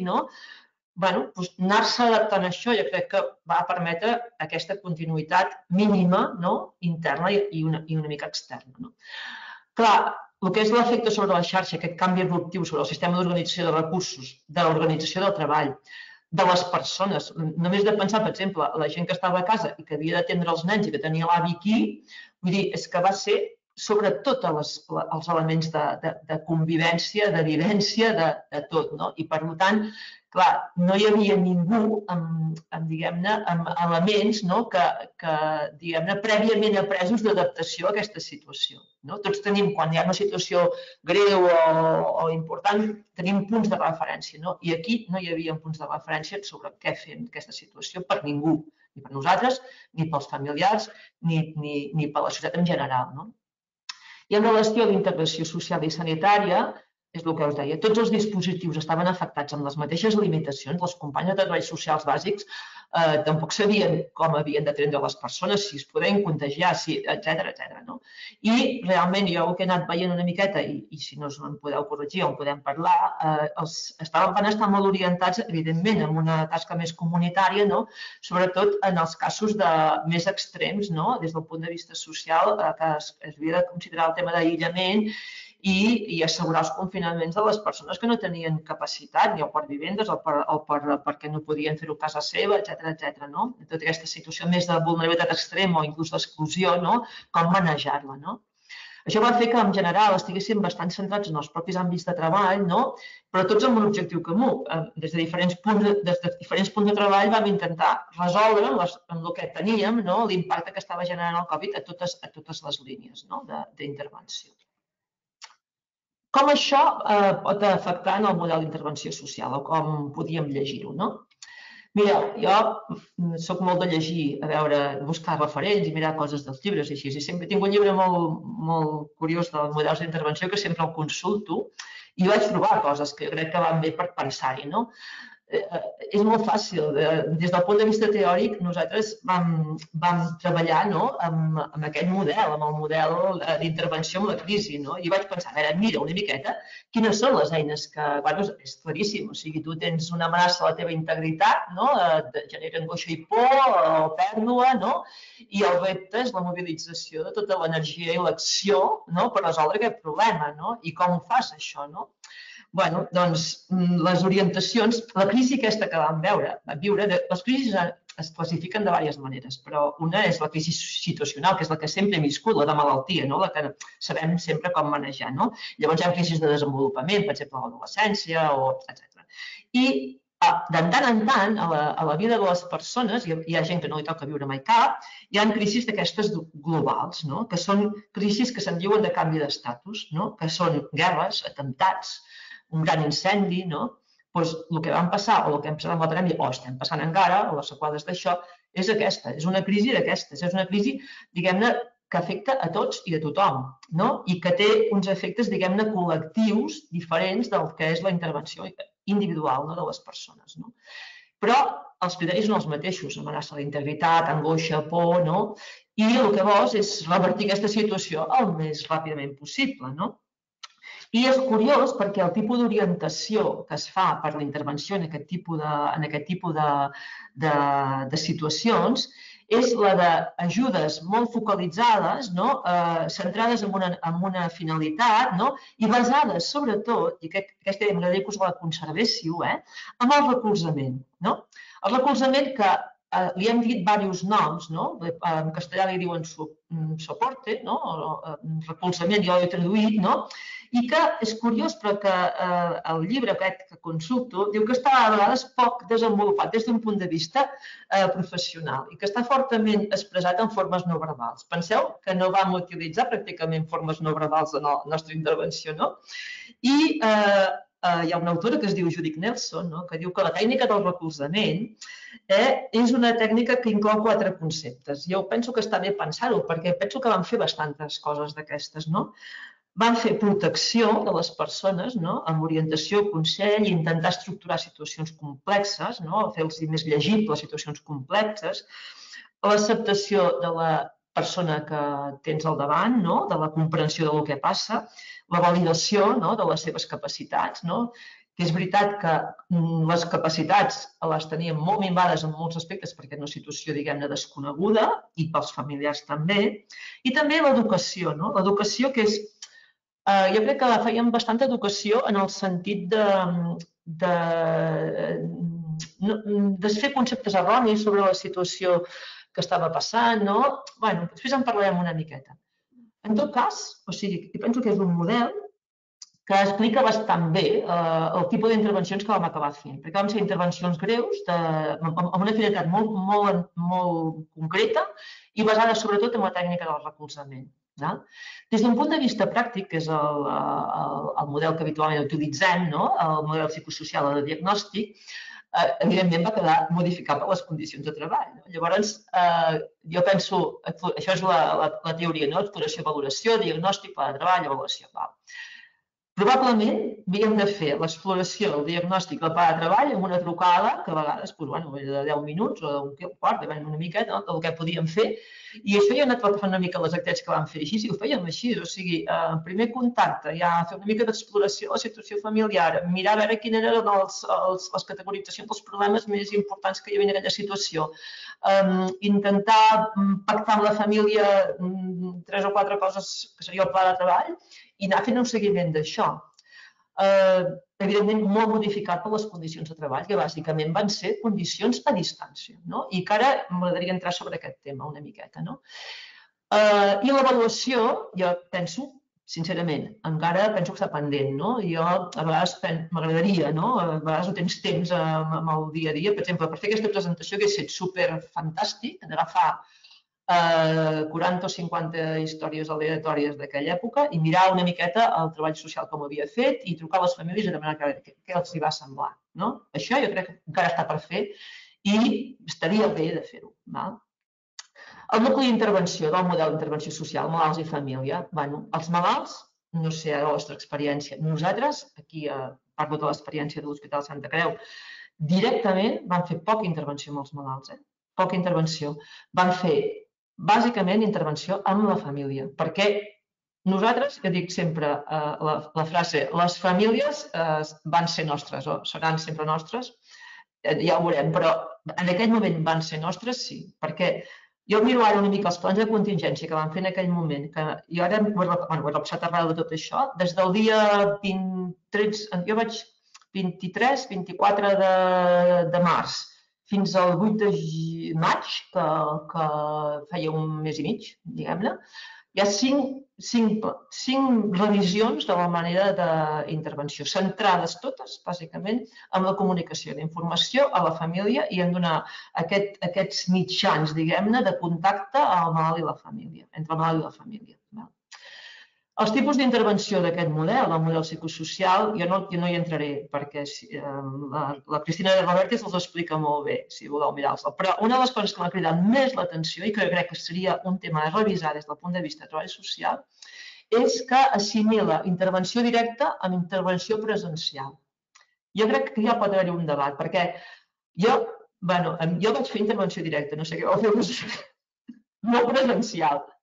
Speaker 3: anar-se adaptant a això jo crec que va permetre aquesta continuïtat mínima interna i una mica externa. Clar, el que és l'efecte sobre la xarxa, aquest canvi eruptiu sobre el sistema d'organització de recursos, de l'organització del treball, de les persones, només de pensar, per exemple, la gent que estava a casa i que havia d'atendre els nens i que tenia l'avi aquí, vull dir, és que va ser sobretot els elements de convivència, de vivència, de tot. I per tant, clar, no hi havia ningú amb elements que prèviament apresos d'adaptació a aquesta situació. Tots tenim, quan hi ha una situació greu o important, tenim punts de referència. I aquí no hi havia punts de referència sobre què fer en aquesta situació per ningú, ni per nosaltres, ni pels familiars, ni per la societat en general. I en relació a l'integració social i sanitària, és el que us deia, tots els dispositius estaven afectats amb les mateixes limitacions. Les companyes de treballs socials bàsics tampoc sabien com havien d'atendre les persones, si es podien contagiar, etc. I realment jo el que he anat veient una miqueta, i si no em podeu corregir o en podem parlar, van estar molt orientats, evidentment, en una tasca més comunitària, sobretot en els casos més extrems, des del punt de vista social, que es havia de considerar el tema d'aïllament i assegurar els confinaments de les persones que no tenien capacitat, ni per vivendes o perquè no podien fer-ho a casa seva, etc. Tota aquesta situació més de vulnerabilitat extrema o inclús d'exclusió, com manejar-la. Això va fer que, en general, estiguéssim bastant centrats en els propis àmbits de treball, però tots amb un objectiu comú. Des de diferents punts de treball vam intentar resoldre amb el que teníem l'impacte que estava generant el Covid a totes les línies d'intervenció. Com això pot afectar en el model d'intervenció social o com podíem llegir-ho? Mireu, jo soc molt de llegir, buscar referents i mirar coses dels llibres i així. I sempre tinc un llibre molt curiós de models d'intervenció que sempre el consulto i vaig trobar coses que jo crec que van bé per pensar-hi. És molt fàcil. Des del punt de vista teòric, nosaltres vam treballar amb aquest model, amb el model d'intervenció amb la crisi. I vaig pensar, mira una miqueta, quines són les eines que... És claríssim, o sigui, tu tens una amenaça a la teva integritat, genera angoixa i por o pèrdua, i el repte és la mobilització de tota l'energia i l'acció per resoldre aquest problema. I com ho fas, això? Doncs les orientacions, la crisi aquesta que vam viure, les crisis es classifiquen de diverses maneres, però una és la crisi situacional, que és la que sempre hem viscut, la de malaltia, la que sabem sempre com manejar. Llavors hi ha crisis de desenvolupament, per exemple, l'adolescència, etc. I de tant en tant, a la vida de les persones, hi ha gent que no li toca viure mai cap, hi ha crisis d'aquestes globals, que són crisis que se'n diuen de canvi d'estatus, que són guerres, atemptats, un gran incendi, doncs el que vam passar o el que hem passat amb la pandèmia o estem passant encara, o les seqüeles d'això, és aquesta, és una crisi d'aquestes, és una crisi, diguem-ne, que afecta a tots i a tothom, i que té uns efectes, diguem-ne, col·lectius diferents del que és la intervenció individual de les persones. Però els criteris són els mateixos, amenaça a la integritat, angoixa, por, i el que vols és revertir aquesta situació el més ràpidament possible. I és curiós perquè el tipus d'orientació que es fa per la intervenció en aquest tipus de situacions és la d'ajudes molt focalitzades, centrades en una finalitat i basades, sobretot, i aquesta idea m'agradaria que us la conservéssiu, en el recolzament. El recolzament que li hem dit diversos noms, en castellà li diuen soporte, recolzament, jo l'he traduït, i que és curiós, però que el llibre aquest que consulto diu que està a vegades poc desenvolupat des d'un punt de vista professional i que està fortament expressat en formes no verbals. Penseu que no vam utilitzar pràcticament formes no verbals en la nostra intervenció, no? I hi ha una autora que es diu Judith Nelson, que diu que la tècnica del recolzament és una tècnica que inclou 4 conceptes. Jo penso que està bé pensar-ho, perquè penso que van fer bastantes coses d'aquestes. Van fer protecció de les persones amb orientació, consell, intentar estructurar situacions complexes, fer-los més llegibles situacions complexes, l'acceptació de la persona que tens al davant, de la comprensió del que passa, la validació de les seves capacitats, que és veritat que les capacitats les teníem molt minvades en molts aspectes perquè és una situació, diguem-ne, desconeguda i pels familiars també, i també l'educació. L'educació que és... Jo crec que fèiem bastanta educació en el sentit de desfer conceptes erronis sobre la situació que estava passant. Després en parlarem una miqueta. En tot cas, penso que és un model que explica bastant bé el tipus d'intervencions que vam acabar fent, perquè vam ser intervencions greus, amb una finalitat molt concreta i basada sobretot en la tècnica del recolzament. Des d'un punt de vista pràctic, que és el model que habitualment utilitzem, el model psicosocial de diagnòstic, evidentment va quedar modificat per les condicions de treball. Llavors, jo penso, això és la teoria, exploració, valoració, diagnòstic, pla de treball, avaluació. Probablement havíem de fer l'exploració, el diagnòstic, el pla de treball amb una trucada que a vegades de 10 minuts o d'un quart, depèn una miqueta del que podíem fer. I això ja ha anat fent una mica les activitats que vam fer així, i ho fèiem així. O sigui, en primer contacte, ja fer una mica d'exploració de la situació familiar, mirar a veure quines eren les categoritzacions dels problemes més importants que hi havia en aquella situació, intentar pactar amb la família 3 o 4 coses que seria el pla de treball i anar fent un seguiment d'això. Evidentment, molt modificat per les condicions de treball, que bàsicament van ser condicions a distància. I que ara m'agradaria entrar sobre aquest tema una miqueta. I l'avaluació, jo penso, sincerament, encara penso que està pendent. Jo a vegades m'agradaria, a vegades no tens temps amb el dia a dia, per exemple, per fer aquesta presentació hauria estat superfantàstic, agafar 40 o 50 històries aleatòries d'aquella època i mirar una miqueta el treball social com ho havia fet i trucar a les famílies i demanar què els hi va semblar. Això jo crec que encara està per fer i estaria bé de fer-ho. El nucli d'intervenció del model d'intervenció social, malalts i família. Els malalts, no sé la vostra experiència, nosaltres, aquí parlo de l'experiència de l'Hospital Santa Creu, directament vam fer poca intervenció amb els malalts, poca intervenció. Vam fer bàsicament intervenció amb la família, perquè nosaltres, jo dic sempre la frase, les famílies van ser nostres o seran sempre nostres, ja ho veurem, però en aquell moment van ser nostres, sí, perquè jo miro ara una mica els plans de contingència que van fer en aquell moment, que jo ara ho he repassat arrel de tot això, des del dia 23, jo vaig 23-24 de març, fins al 8 de maig, que feia un mes i mig, diguem-ne, hi ha 5 revisions de la manera d'intervenció, centrades totes, bàsicament, en la comunicació d'informació a la família i en donar aquests mitjans, diguem-ne, de contacte al malalt i la família, entre el malalt i la família. Els tipus d'intervenció d'aquest model, el model psicosocial, jo no hi entraré perquè la Cristina de Robertis els explica molt bé, si voleu mirar-los. Però una de les coses que m'ha cridat més l'atenció i que crec que seria un tema a revisar des del punt de vista de treball social és que assimila intervenció directa amb intervenció presencial. Jo crec que ja pot haver-hi un debat, perquè jo vaig fer intervenció directa, no sé què vau fer, no presencial.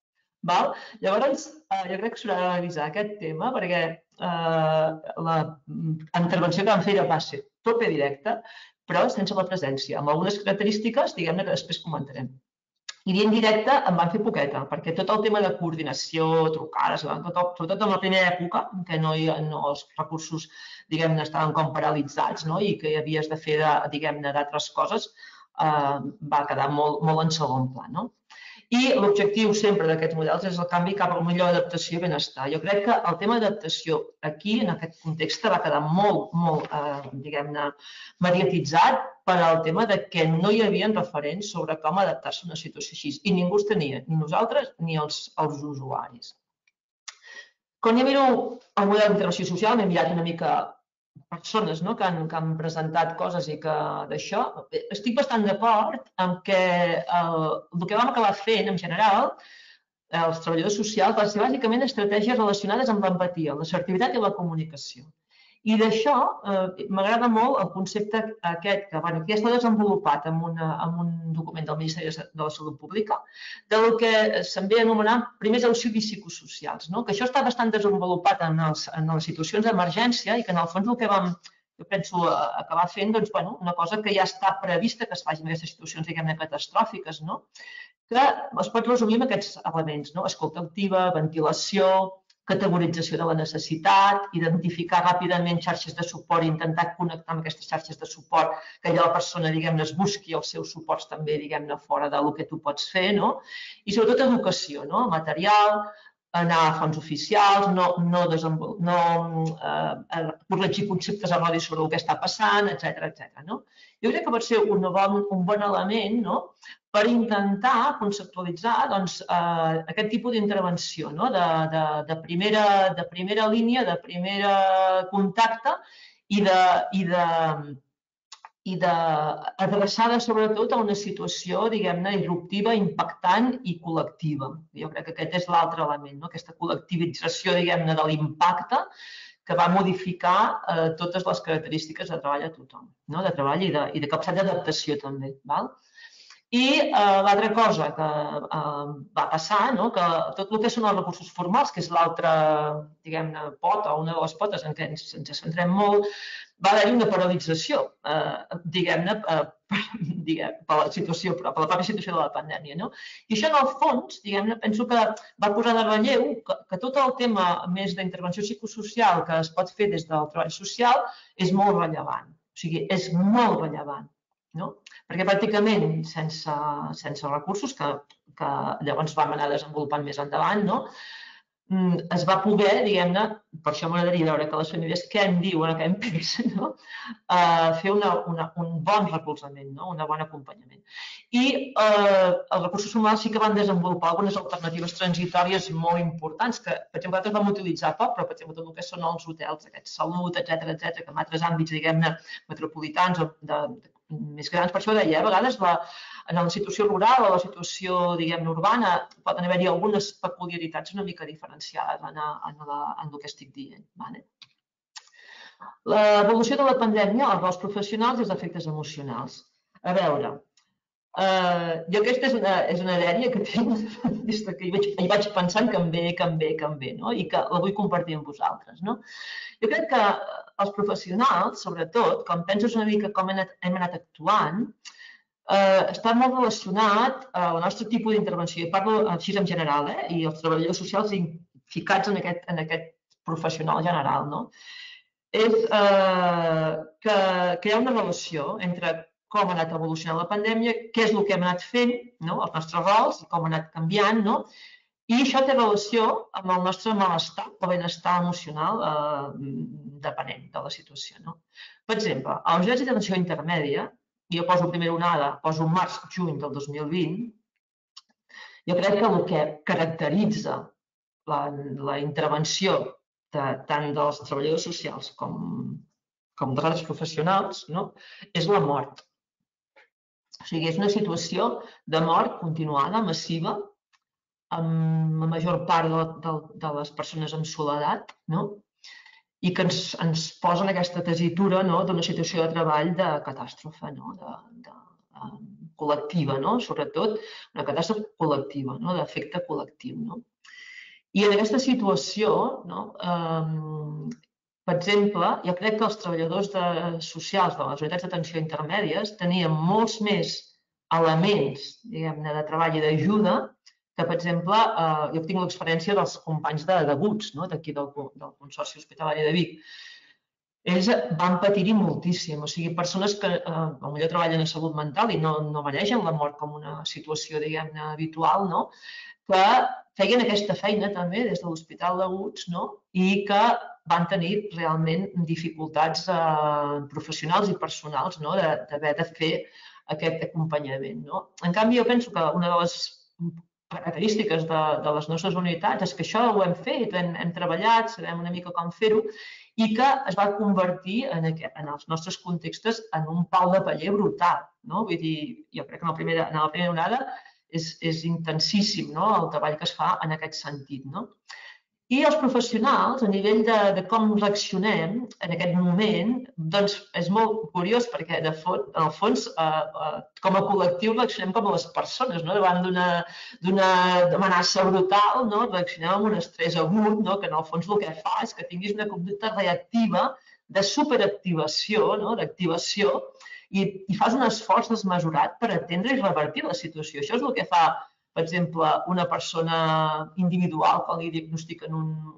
Speaker 3: Llavors, jo crec que s'haurà de revisar aquest tema perquè la intervenció que vam fer va ser tope directe, però sense la presència, amb algunes característiques, diguem-ne, que després comentarem. I via indirecta em van fer poqueta, perquè tot el tema de coordinació, trucades, sobretot en la primera època, que els recursos, diguem-ne, estaven com paralitzats i que havies de fer, diguem-ne, d'altres coses, va quedar molt en segon pla. I l'objectiu sempre d'aquests models és el canvi cap a la millor adaptació i benestar. Jo crec que el tema d'adaptació aquí, en aquest context, va quedar molt, diguem-ne, mediatitzat per al tema de que no hi havia referents sobre com adaptar-se a una situació així. I ningú els tenia, ni nosaltres ni els usuaris. Quan jo miro el model d'integració social, m'he mirat una mica persones que han presentat coses i que d'això, estic bastant d'acord amb que el que vam acabar fent en general, els treballadors socials, van ser bàsicament estratègies relacionades amb l'empatia, l'assertivitat i la comunicació. I d'això m'agrada molt el concepte aquest, que ja està desenvolupat en un document del Ministeri de la Salut Pública, del que se'n ve anomenant primers auxilis psicosocials, que això està bastant desenvolupat en les situacions d'emergència i que en el fons el que vam, jo penso, acabar fent, doncs, una cosa que ja està prevista que es faci en aquestes situacions, diguem-ne, catastròfiques, que es pot resumir amb aquests elements, escolta activa, ventilació, categorització de la necessitat, identificar ràpidament xarxes de suport i intentar connectar amb aquestes xarxes de suport, que allà la persona, diguem-ne, es busqui els seus suports també, diguem-ne, fora del que tu pots fer, i sobretot educació, material, anar a fonts oficials, no corregir conceptes erronis sobre el que està passant, etc. Jo crec que pot ser un bon element per intentar conceptualitzar aquest tipus d'intervenció de primera línia, de primer contacte i adreçada sobretot a una situació, diguem-ne, disruptiva, impactant i col·lectiva. Jo crec que aquest és l'altre element, aquesta col·lectivització, diguem-ne, de l'impacte que va modificar totes les característiques de treball a tothom, de treball i de capacitat d'adaptació també. I l'altra cosa que va passar, que tot el que són els recursos formals, que és l'altra, diguem-ne, pota, una de les potes en què ens centrem molt, va haver-hi una paralització, diguem-ne, per la situació, per la pròpia situació de la pandèmia. I això, en el fons, diguem-ne, penso que va posar de relleu que tot el tema més d'intervenció psicosocial que es pot fer des del treball social és molt rellevant. O sigui, és molt rellevant. Perquè pràcticament sense recursos, que llavors vam anar desenvolupant més endavant, es va poder, diguem-ne, per això m'agradaria veure que les famílies què en diuen, què en pensen, fer un bon recolzament, un bon acompanyament. I els recursos humans sí que van desenvolupar algunes alternatives transitòries molt importants, que, per exemple, nosaltres vam utilitzar poc, però, per exemple, tot el que són els hotels, aquests salut, etc., que en altres àmbits, diguem-ne, metropolitans o més grans. Per això deia, a vegades en la situació rural o la situació, diguem-ne, urbana poden haver-hi algunes peculiaritats una mica diferenciades en el que estic dient. L'evolució de la pandèmia, els rols professionals i els efectes emocionals. A veure, jo aquesta és una dèria que tinc des que hi vaig pensant que em ve, i que la vull compartir amb vosaltres. Jo crec que els professionals, sobretot, quan penses una mica com hem anat actuant, està molt relacionat al nostre tipus d'intervenció. Parlo així en general, i els treballadors socials ficats en aquest professional general. És que hi ha una relació entre com ha anat evolucionant la pandèmia, què és el que hem anat fent, els nostres rols, i com ha anat canviant, i això té relació amb el nostre malestar o benestar emocional depenent de la situació. Per exemple, a les unitats d'atenció intermèdia, jo poso primera onada, poso març-juny del 2020, jo crec que el que caracteritza la intervenció tant dels treballadors socials com dels altres professionals és la mort. O sigui, és una situació de mort continuada, massiva, amb la major part de les persones en soledat, i que ens posa en aquesta tessitura d'una situació de treball de catàstrofe, col·lectiva, sobretot una catàstrofe col·lectiva, d'efecte col·lectiu. I en aquesta situació, per exemple, jo crec que els treballadors socials de les unitats d'atenció intermèdies tenien molts més elements, diguem-ne, de treball i d'ajuda que, per exemple, jo tinc l'experiència dels companys d'Aguts, d'aquí del Consorci Hospitalari de Vic. Ells van patir-hi moltíssim, o sigui, persones que potser treballen a salut mental i no manegen la mort com una situació, diguem-ne, habitual, que feien aquesta feina també des de l'Hospital d'Aguts i que van tenir realment dificultats professionals i personals d'haver de fer aquest acompanyament. En canvi, jo penso que una de les característiques de les nostres unitats és que això ho hem fet, hem treballat, sabem una mica com fer-ho, i que es va convertir en els nostres contextos en un pal de paller brutal. Vull dir, jo crec que en la primera onada és intensíssim el treball que es fa en aquest sentit. I els professionals, a nivell de com reaccionem en aquest moment, doncs és molt curiós perquè, en el fons, com a col·lectiu reaccionem com a les persones. Davant d'una amenaça brutal, reaccionem amb un estrès agut, que en el fons el que fa és que tinguis una conducta reactiva de superactivació, d'activació, i fas un esforç desmesurat per atendre i revertir la situació. Això és el que fa, per exemple, una persona individual que li diagnostiquen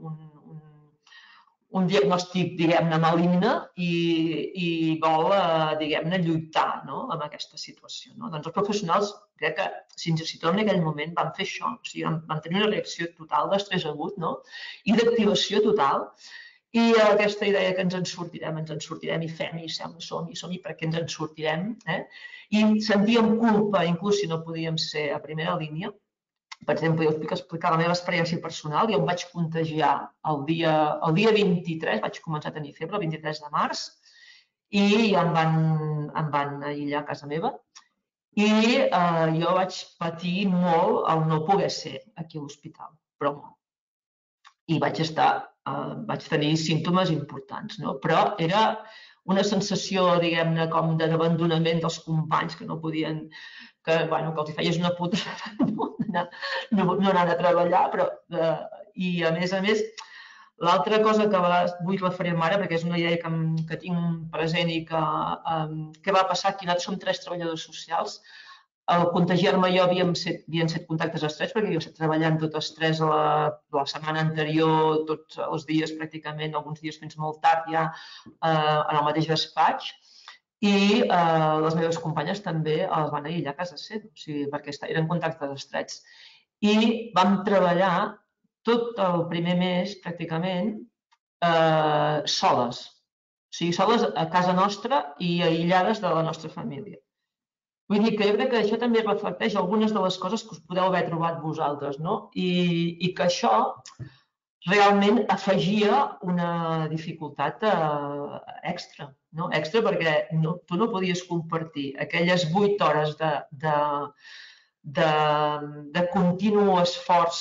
Speaker 3: un diagnòstic, diguem-ne, maligne i vol, diguem-ne, lluitar amb aquesta situació. Doncs els professionals, crec que si ens situem en aquell moment, van fer això. O sigui, van tenir una reacció total d'estrès agut i d'activació total. I aquesta idea que ens en sortirem i fem, i som-hi perquè ens en sortirem. I sentíem culpa, inclús si no podíem ser a primera línia. Per exemple, jo us puc explicar la meva experiència personal. Jo em vaig contagiar el dia 23, vaig començar a tenir febre el 23 de març, i em van aïllar a casa meva. I jo vaig patir molt el no poder ser aquí a l'hospital, però molt. I vaig tenir símptomes importants, però era una sensació, diguem-ne, com d'abandonament dels companys que no podien, que els feies una puta no anar a treballar, i a més, l'altra cosa que vull referir-me ara, perquè és una idea que tinc present i què va passar aquí, nosaltres som 3 treballadors socials. Al contagiar-me jo havien set contactes estrets perquè jo he estat treballant totes 3 la setmana anterior, tots els dies pràcticament, alguns dies fins molt tard ja en el mateix despatx, i les meves companyes també les van aïllar a casa seva, perquè eren contactes estrets. I vam treballar tot el primer mes pràcticament soles, o sigui, soles a casa nostra i aïllades de la nostra família. Vull dir que jo crec que això també reflecteix algunes de les coses que us podeu haver trobat vosaltres, i que això realment afegia una dificultat extra, perquè tu no podies compartir aquelles 8 hores de continu esforç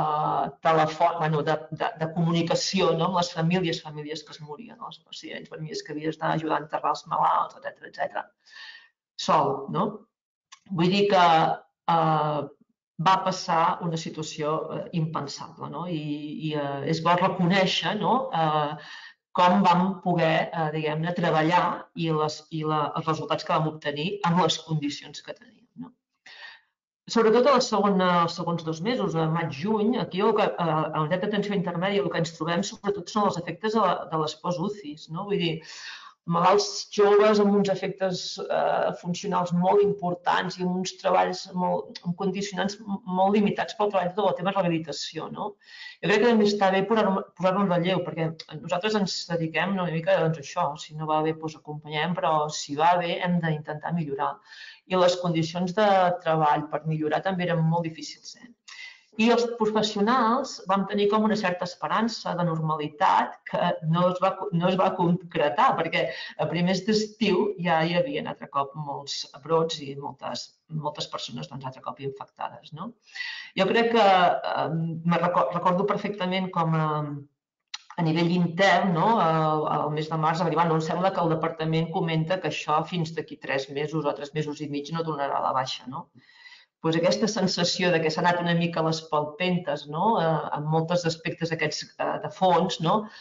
Speaker 3: de comunicació amb les famílies que es morien, els pacients, famílies que havies d'anar a enterrar els malalts, etc. Sol, Vull dir que va passar una situació impensable, i és bo reconèixer com vam poder, diguem-ne, treballar i els resultats que vam obtenir amb les condicions que teníem. Sobretot els segons 2 mesos, maig-juny, aquí a la unitat d'atenció intermèdia el que ens trobem sobretot són els efectes de les post-UCIs. Vull dir, malalts joves amb uns efectes funcionals molt importants i amb uns treballs amb condicionants molt limitats pel treball de la teva rehabilitació. Jo crec que també està bé posar-ho en relleu, perquè nosaltres ens dediquem una mica a això. Si no va bé, doncs acompanyem, però si va bé hem d'intentar millorar. I les condicions de treball per millorar també eren molt difícils. I els professionals vam tenir com una certa esperança de normalitat que no es va concretar, perquè a primers d'estiu ja hi havia altre cop molts brots i moltes persones altre cop infectades. Jo crec que recordo perfectament com a nivell intern, al mes de març, em sembla que el departament comenta que això fins d'aquí 3 mesos o 3 mesos i mig no donarà la baixa. aquesta sensació de que s'ha anat una mica a les palpentes, en molts aspectes aquests de fons,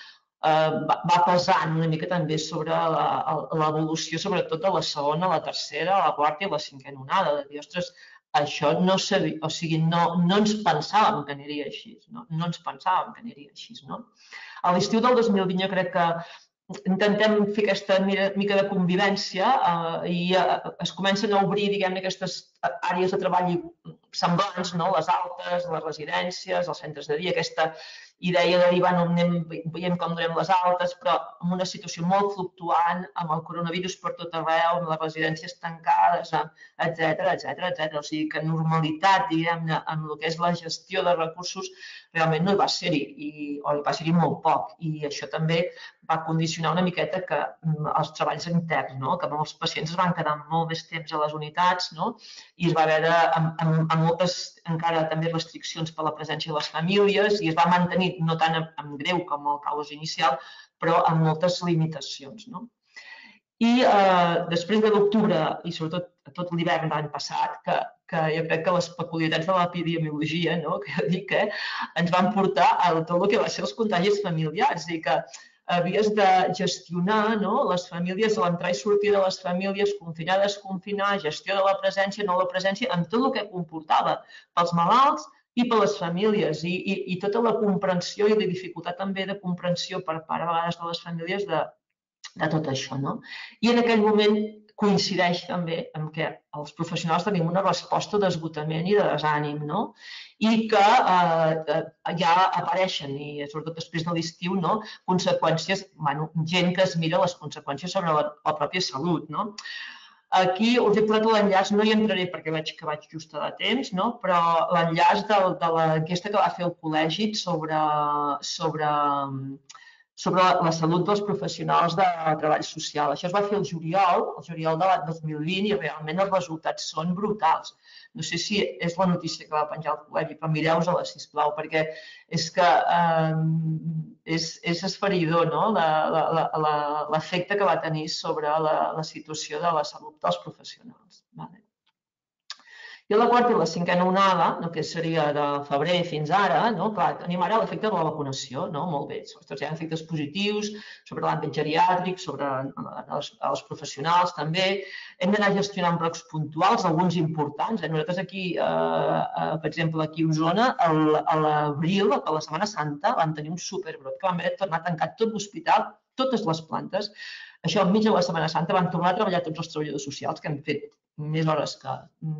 Speaker 3: va pesant una mica també sobre l'evolució, sobretot de la segona, la tercera, la quarta i la cinquena onada, de dir, ostres, això no sabia, o sigui, no ens pensàvem que aniria així, no ens pensàvem que aniria així, A l'estiu del 2020 jo crec que intentem fer aquesta mica de convivència i es comencen a obrir, diguem-ne, aquestes àrees de treball semblants, les altes, les residències, els centres de dia, aquesta idea de dir, bueno, veiem com donem les altes, però en una situació molt fluctuant, amb el coronavirus per tot arreu, amb les residències tancades, etc. O sigui que normalitat, diguem-ne, en el que és la gestió de recursos, realment no hi va ser-hi, o hi va ser-hi molt poc. I això també va condicionar una miqueta que els treballs interns, que molts pacients es van quedar molt més temps a les unitats i es va haver amb moltes encara també restriccions per la presència de les famílies i es va mantenir, no tant en greu com el caos inicial, però amb moltes limitacions. I després de l'octubre i sobretot tot l'hivern de l'any passat, que jo crec que les peculiaritats de l'epidemiologia, que dic, ens van portar a tot el que va ser els contagis familiars i que havies de gestionar les famílies, l'entrar i sortir de les famílies, confinar, desconfinar, gestió de la presència, no la presència, amb tot el que comportava pels malalts i per les famílies i tota la comprensió i la dificultat també de comprensió per part a vegades de les famílies de tot això. I en aquell moment coincideix també amb què els professionals tenim una resposta d'esgotament i de desànim i que ja apareixen, i sobretot després de l'estiu, conseqüències, gent que es mira les conseqüències sobre la pròpia salut. Aquí us he posat l'enllaç, no hi entraré perquè veig que vaig just de temps, però l'enllaç de l'enquesta que va fer el col·legi sobre la salut dels professionals de treball social. Això es va fer el juliol de l'any 2020 i realment els resultats són brutals. No sé si és la notícia que va penjar el col·legi, però mireu-us-la, sisplau, perquè és que és esfereïdor l'efecte que va tenir sobre la situació de la salut dels professionals. I la quarta i la cinquena onada, que seria de febrer fins ara, clar, tenim ara l'efecte de la vacunació, molt bé. Hi ha efectes positius sobre l'àmbit geriàtric, sobre els professionals també. Hem d'anar gestionant brocs puntuals, alguns importants. Nosaltres aquí, per exemple, aquí a Osona, a l'abril, a la Setmana Santa, vam tenir un superbrot que vam haver de tornar a tancar tot l'hospital, totes les plantes. Això, enmig de la Setmana Santa, van tornar a treballar tots els treballadors socials que han fet més hores que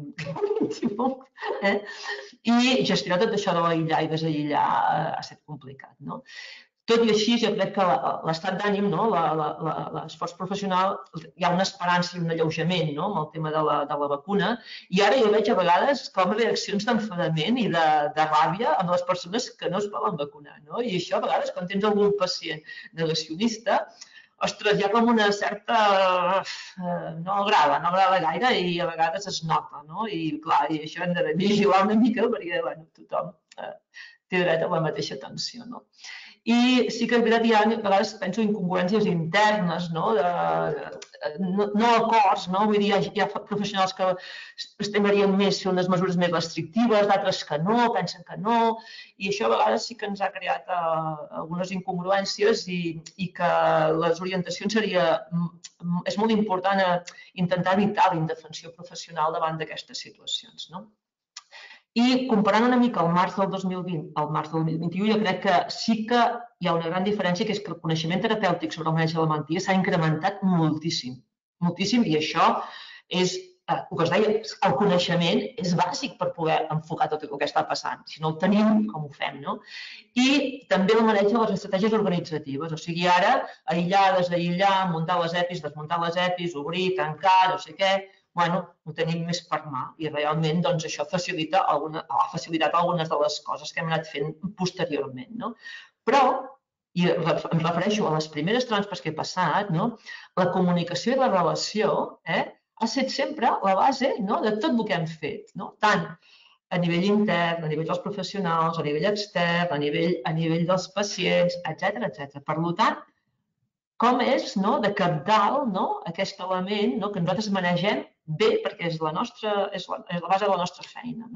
Speaker 3: i gestionar tot això de l'aïllar i desaïllar ha estat complicat. Tot i així, jo crec que l'estat d'ànim, l'esforç professional, hi ha una esperança i un alleujament amb el tema de la vacuna i ara jo veig a vegades com reaccions d'enfadament i de ràbia amb les persones que no es volen vacunar. I això a vegades quan tens algun pacient negacionista, ostres, hi ha com una certa... no agrada gaire i a vegades es nota, I clar, i això hem de vigilar una mica perquè tothom té dret a la mateixa atenció, I sí que és veritat, hi ha, a vegades penso, incongruències internes, no acords, vull dir, hi ha professionals que estimarien més fer unes mesures més restrictives, d'altres que no, pensen que no, i això a vegades sí que ens ha creat algunes incongruències i que les orientacions és molt important intentar evitar la indefensió professional davant d'aquestes situacions, I comparant una mica el març del 2020 al març del 2021, jo crec que sí que hi ha una gran diferència, que és que el coneixement terapèutic sobre el maneig de la malaltia s'ha incrementat moltíssim, moltíssim, i això és, el que us deia, el coneixement és bàsic per poder enfocar tot el que està passant. Si no el tenim, com ho fem, I també el maneig de les estratègies organitzatives, o sigui, ara, aïllar, desaïllar, muntar les EPIs, desmuntar les EPIs, obrir, tancar, no sé què, ho tenim més per mà i realment això ha facilitat algunes de les coses que hem anat fent posteriorment. Però, i em refereixo a les primeres trampes que he passat, la comunicació i la relació ha estat sempre la base de tot el que hem fet, tant a nivell intern, a nivell dels professionals, a nivell extern, a nivell dels pacients, etc. Per tant, com és de cabdal aquest element que nosaltres manegem bé perquè és la base de la nostra feina.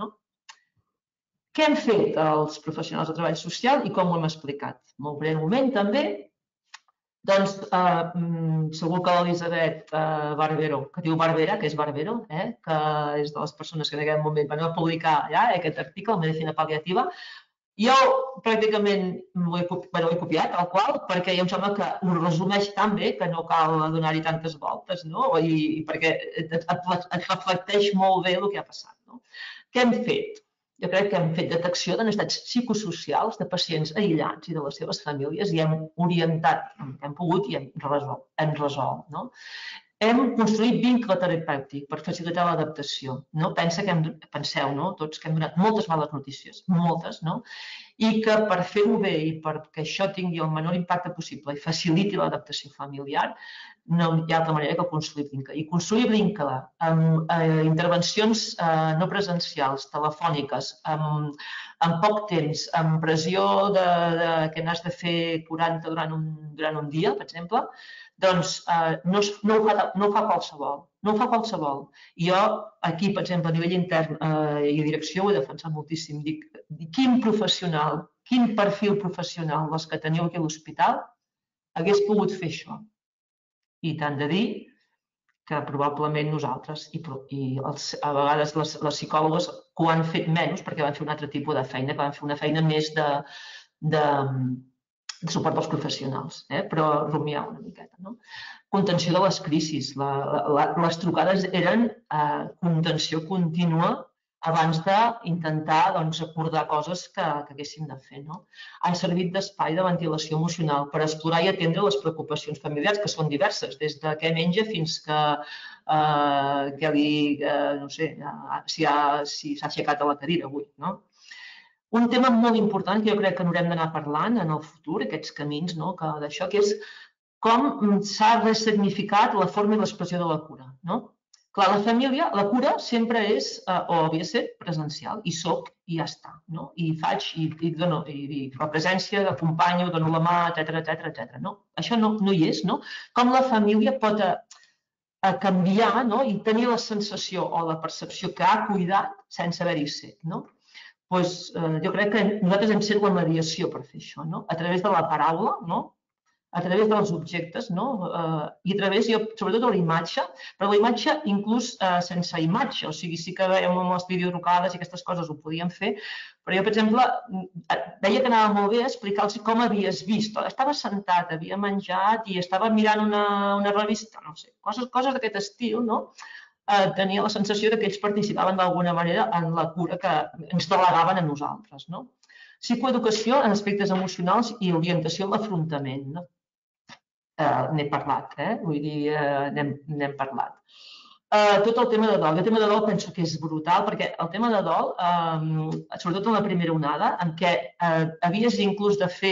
Speaker 3: Què hem fet els professionals de treball social i com ho hem explicat? Molt breument també. Doncs segur que l'Elisabet Barbero, que diu Barbera, que és Barbero, que és de les persones que en aquest moment van publicar aquest article, Medicina Pal·liativa, jo pràcticament ho he copiat, tal qual, perquè hi ha un home que ho resumeix tan bé que no cal donar-hi tantes voltes, i perquè et reflecteix molt bé el que ha passat. Què hem fet? Jo crec que hem fet detecció de necessitats psicosocials de pacients aïllats i de les seves famílies i hem orientat el que hem pogut i hem resolt. Hem construït vincle terapèutic per facilitar l'adaptació. Penseu tots que hem donat moltes males notícies, moltes, i que per fer-ho bé i perquè això tingui el menor impacte possible i faciliti l'adaptació familiar, no hi ha altra manera que construir vincle. I construir vincle amb intervencions no presencials, telefòniques, amb poc temps, amb pressió que n'has de fer 40 durant un dia, per exemple, doncs no ho fa qualsevol. No ho fa qualsevol. I jo aquí, per exemple, a nivell intern i a direcció ho he defensat moltíssim. Dic, quin professional, quin perfil professional dels que teniu aquí a l'hospital hagués pogut fer això? I t'han de dir que probablement nosaltres i a vegades les psicòlogues que ho han fet menys perquè van fer un altre tipus de feina, que van fer una feina més de suport als professionals, però rumiar una miqueta. Contenció de les crisis. Les trucades eren contenció contínua abans d'intentar acordar coses que haguéssim de fer. Han servit d'espai de ventilació emocional per explorar i atendre les preocupacions familiars, que són diverses, des de què menja fins que no sé, si s'ha aixecat a la cadira avui. Un tema molt important que jo crec que n'haurem d'anar parlant en el futur, aquests camins d'això, que és com s'ha ressignificat la forma i l'expressió de la cura. Clar, la família, la cura sempre és, o havia de ser, presencial, i soc i ja està. I faig, i dono la presència, acompanyo, dono la mà, etc. Això no hi és. Com la família pot canviar i tenir la sensació o la percepció que ha cuidat sense haver-hi set. Jo crec que nosaltres hem set la mediació per fer això, a través de la paraula, a través dels objectes i a través, sobretot, de la imatge, però la imatge inclús sense imatge, o sigui, sí que veiem amb les videotrucades i aquestes coses ho podíem fer, però jo, per exemple, deia que anava molt bé explicar-los com havies vist. Estava sentat, havia menjat i estava mirant una revista, no sé, coses d'aquest estil, tenia la sensació que ells participaven d'alguna manera en la cura que ens delegaven a nosaltres. Psicoeducació en aspectes emocionals i orientació a l'afrontament. N'he parlat, vull dir, n'hem parlat. Tot el tema de dol. El tema de dol penso que és brutal, perquè el tema de dol, sobretot en la primera onada, en què havies inclús de fer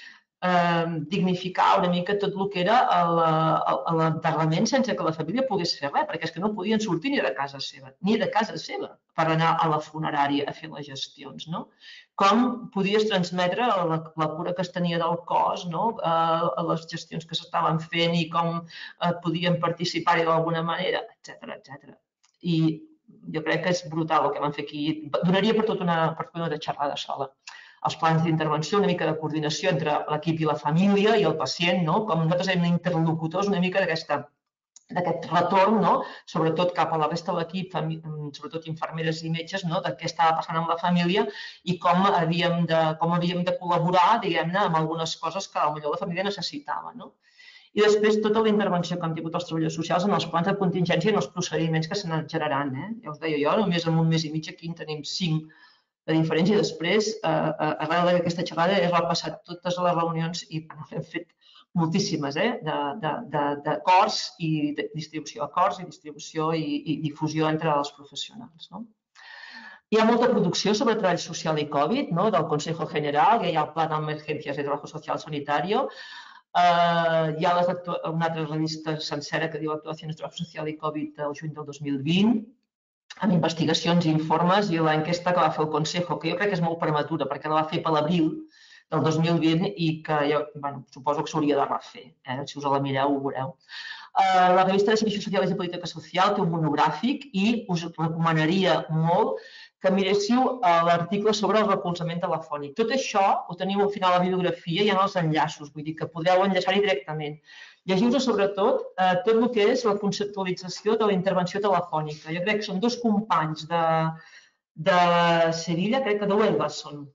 Speaker 3: dignificar una mica tot el que era l'enterrament sense que la família pogués fer res, perquè és que no podien sortir ni de casa seva per anar a la funerària a fer les gestions. Com podies transmetre la cura que es tenia del cos, les gestions que s'estaven fent i com podien participar-hi d'alguna manera, etc. I jo crec que és brutal el que van fer aquí. Donaria per tota una xerrada sola. Els plans d'intervenció, una mica de coordinació entre l'equip i la família i el pacient, com nosaltres hem d'interlocutors una mica d'aquest retorn, sobretot cap a la resta de l'equip, sobretot infermeres i metges, de què estava passant amb la família i com havíem de col·laborar, diguem-ne, amb algunes coses que potser la família necessitava. I després tota la intervenció que han tingut els treballadors socials en els plans de contingència i en els procediments que s'han generat. Ja us deia jo, només en un mes i mig aquí en tenim 5 de diferents i després, arrel d'aquesta xerrada, he repassat totes les reunions i hem fet moltíssimes d'acords i distribució i difusió entre els professionals. Hi ha molta producció sobre treball social i Covid, del Consejo General, hi ha el Pla d'Emergències de Trabajo Social Sanitario, hi ha una altra revista sencera que diu Actuacions de Trabajo Social i Covid del juny del 2020, amb investigacions i informes, i l'enquesta que va fer el Consejo, que jo crec que és molt prematura, perquè la va fer per l'abril del 2020 i que suposo que s'hauria de refer. Si us la mireu, ho veureu. La revista de Servicios Sociales y Política Social té un monogràfic i us recomanaria molt que miréssiu l'article sobre el recolzament telefònic. Tot això ho teniu al final a la bibliografia i en els enllaços, vull dir que podeu enllaçar-hi directament. Llegiu-vos sobretot tot el que és la conceptualització de la intervenció telefònica. Jo crec que són dos companys de Sevilla, crec que de Huelva són,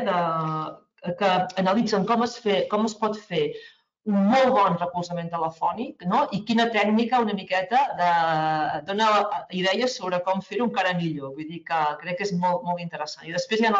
Speaker 3: que analitzen com es pot fer un molt bon recolzament telefònic i quina tècnica una miqueta dona idees sobre com fer-ho encara millor. Vull dir que crec que és molt interessant. I després hi ha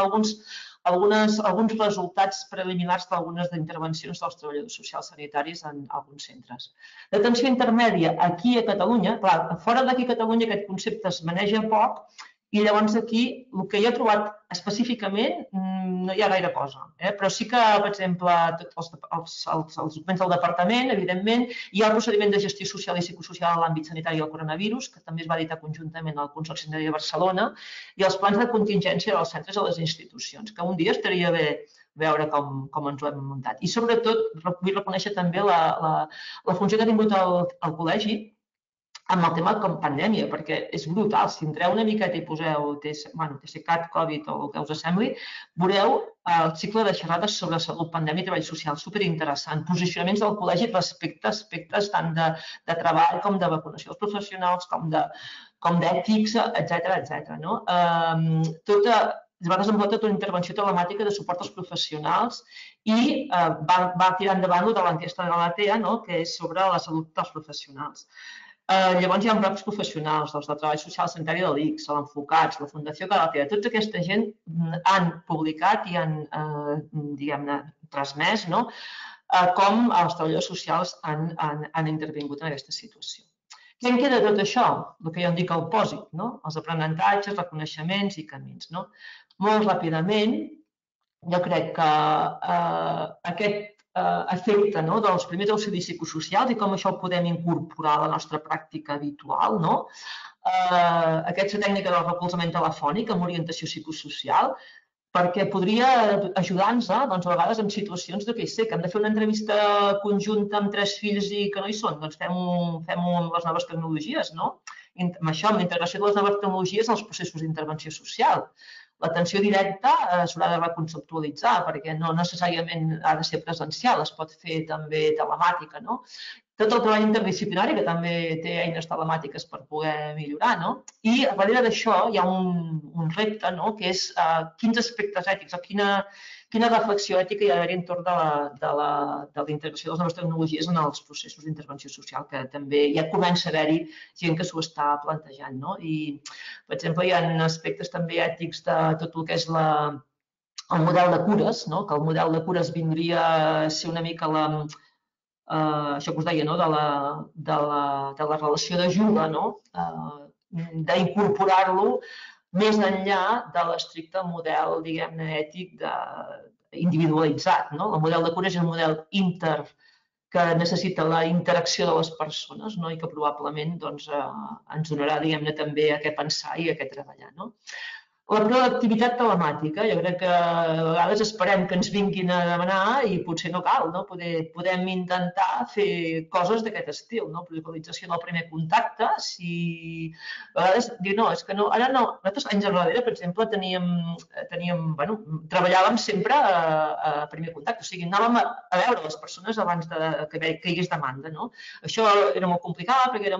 Speaker 3: alguns resultats preliminars d'algunes intervencions dels treballadors socials sanitaris en alguns centres. L'atenció intermèdia aquí a Catalunya, clar, fora d'aquí a Catalunya aquest concepte es maneja poc i llavors aquí el que jo he trobat específicament no hi ha gaire cosa, però sí que, per exemple, els documents del departament, evidentment, hi ha el procediment de gestió social i psicosocial en l'àmbit sanitari del coronavirus, que també es va editar conjuntament al Consorci Sanitari de Barcelona, i els plans de contingència dels centres i les institucions, que un dia estaria bé veure com ens ho hem muntat. I sobretot vull reconèixer també la funció que ha tingut el col·legi amb el tema com pandèmia, perquè és brutal. Si entreu una miqueta i poseu TCCAT, Covid o el que us sembli, veureu el cicle de xerrades sobre salut, pandèmia i treball social, superinteressant. Posicionaments del col·legi respecte a aspectes tant de treball com de vacunació dels professionals, com d'ètics, etc. Es va desenvolupar tota una intervenció telemàtica de suport als professionals i va tirar endavant de l'enquesta de Galatea, que és sobre la salut dels professionals. Llavors hi ha blocs professionals, els del treball social sanitari de l'ICS, l'Enfocats, la Fundació Galatea. Tota aquesta gent han publicat i han, diguem-ne, transmès com els treballadors socials han intervingut en aquesta situació. Què en queda de tot això? El que jo en dic el pòsit, els aprenentatges, reconeixements i camins. Molt ràpidament, jo crec que aquest efecte dels primers auxilis psicosocials i com això ho podem incorporar a la nostra pràctica habitual. Aquesta tècnica del recolzament telefònic amb orientació psicosocial, perquè podria ajudar-nos a vegades en situacions que hem de fer una entrevista conjunta amb 3 fills i que no hi són, doncs fem-ho amb les noves tecnologies. Amb això, amb la integració de les noves tecnologies als processos d'intervenció social. L'atenció directa s'haurà de reconceptualitzar perquè no necessàriament ha de ser presencial, es pot fer també telemàtica. Tot el treball interdisciplinari, que també té eines telemàtiques per poder millorar. I darrere d'això hi ha un repte, que és quins aspectes ètics o quina reflexió ètica hi ha d'haver entorn de la integració de les noves tecnologies en els processos d'intervenció social, que també ja comença a haver-hi gent que s'ho està plantejant. I, per exemple, hi ha aspectes també ètics de tot el que és el model de cures, que el model de cures vindria a ser una mica això que us deia, de la relació d'ajuda, d'incorporar-lo més enllà de l'estricte model, diguem-ne, ètic individualitzat. El model de cures és un model que necessita la interacció de les persones i que probablement ens donarà, diguem-ne, també a què pensar i a què treballar. La proactivitat telemàtica, jo crec que a vegades esperem que ens vinguin a demanar i potser no cal. Podem intentar fer coses d'aquest estil, protocolització del primer contacte. A vegades diu, no, és que no, ara no. Nosaltres anys enrere, per exemple, treballàvem sempre a primer contacte, o sigui, anàvem a veure les persones abans que hi hagués demanda. Això era molt complicat perquè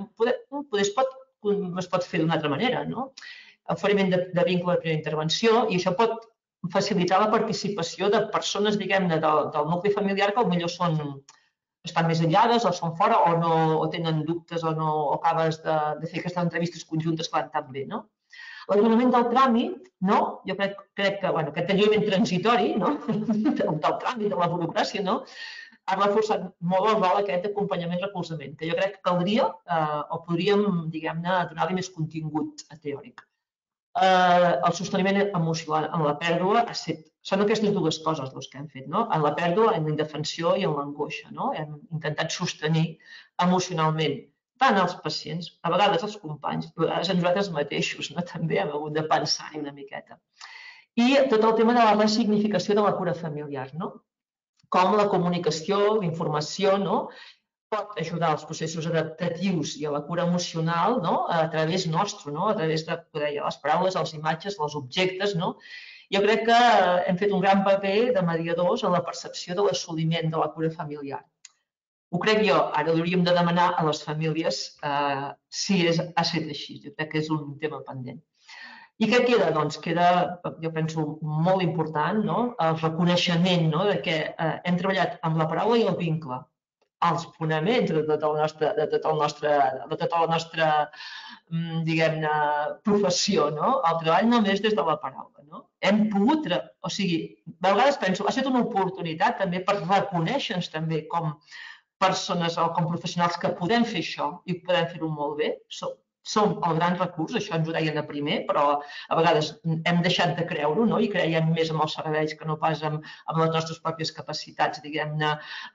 Speaker 3: es pot fer d'una altra manera, oferiment de vincle de primera intervenció, i això pot facilitar la participació de persones, diguem-ne, del nucli familiar que potser estan més aïllades o són fora o tenen dubtes o acabes de fer aquestes entrevistes conjuntes que van tan bé. L'adonament del tràmit, jo crec que aquest enllevament transitori del tràmit, de la burocràcia, ha reforçat molt el rol aquest d'acompanyament i recolzament, que jo crec que caldria o podríem, diguem-ne, donar-li més contingut teòric. El sosteniment emocional en la pèrdua són aquestes dues coses que hem fet, en la pèrdua, en la indefensió i en l'angoixa. Hem intentat sostenir emocionalment tant els pacients, a vegades els companys, a vegades a nosaltres mateixos, també hem hagut de pensar-hi una miqueta. I tot el tema de la ressignificació de la cura familiar. com la comunicació, la informació, pot ajudar als processos adaptatius i a la cura emocional a través nostre, a través de les paraules, les imatges, els objectes. Jo crec que hem fet un gran paper de mediadors en la percepció de l'assoliment de la cura familiar. Ho crec jo, ara hauríem de demanar a les famílies si ha estat així. Jo crec que és un tema pendent. I què queda? Doncs queda, jo penso, molt important el reconeixement de que hem treballat amb la paraula i el vincle, els fonaments de tota la nostra diguem-ne, professió. El treball només des de la paraula. Hem pogut, o sigui, de vegades penso, ha estat una oportunitat també per reconèixer-nos també com persones o com professionals que podem fer això i podem fer-ho molt bé. Som el gran recurs, això ens ho deien a primer, però a vegades hem deixat de creure-ho i creiem més en els serveis que no pas en les nostres pròpies capacitats, diguem-ne,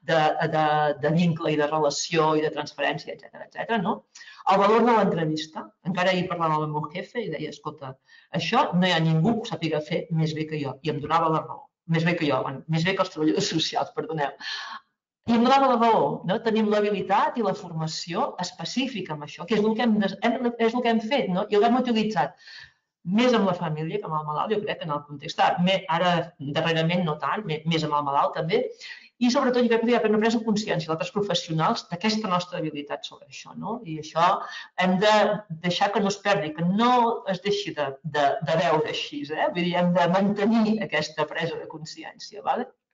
Speaker 3: de vincle i de relació i de transferència, etc. El valor de l'entrevista. Encara ahir parlava amb el meu jefe i deia, escolta, això no hi ha ningú que ho sàpiga fer més bé que jo. I em donava la raó. Més bé que jo, més bé que els treballadors socials, perdoneu. I em donava la raó, tenim l'habilitat i la formació específica amb això, que és el que hem fet i l'hem utilitzat més amb la família que amb el malalt, jo crec, en el context. Ara, darrerament, no tant, més amb el malalt també, i sobretot jo crec que hi ha una presa consciència d'altres professionals d'aquesta nostra habilitat sobre això. I això hem de deixar que no es perdi, que no es deixi de veure així. Vull dir, hem de mantenir aquesta presa de consciència.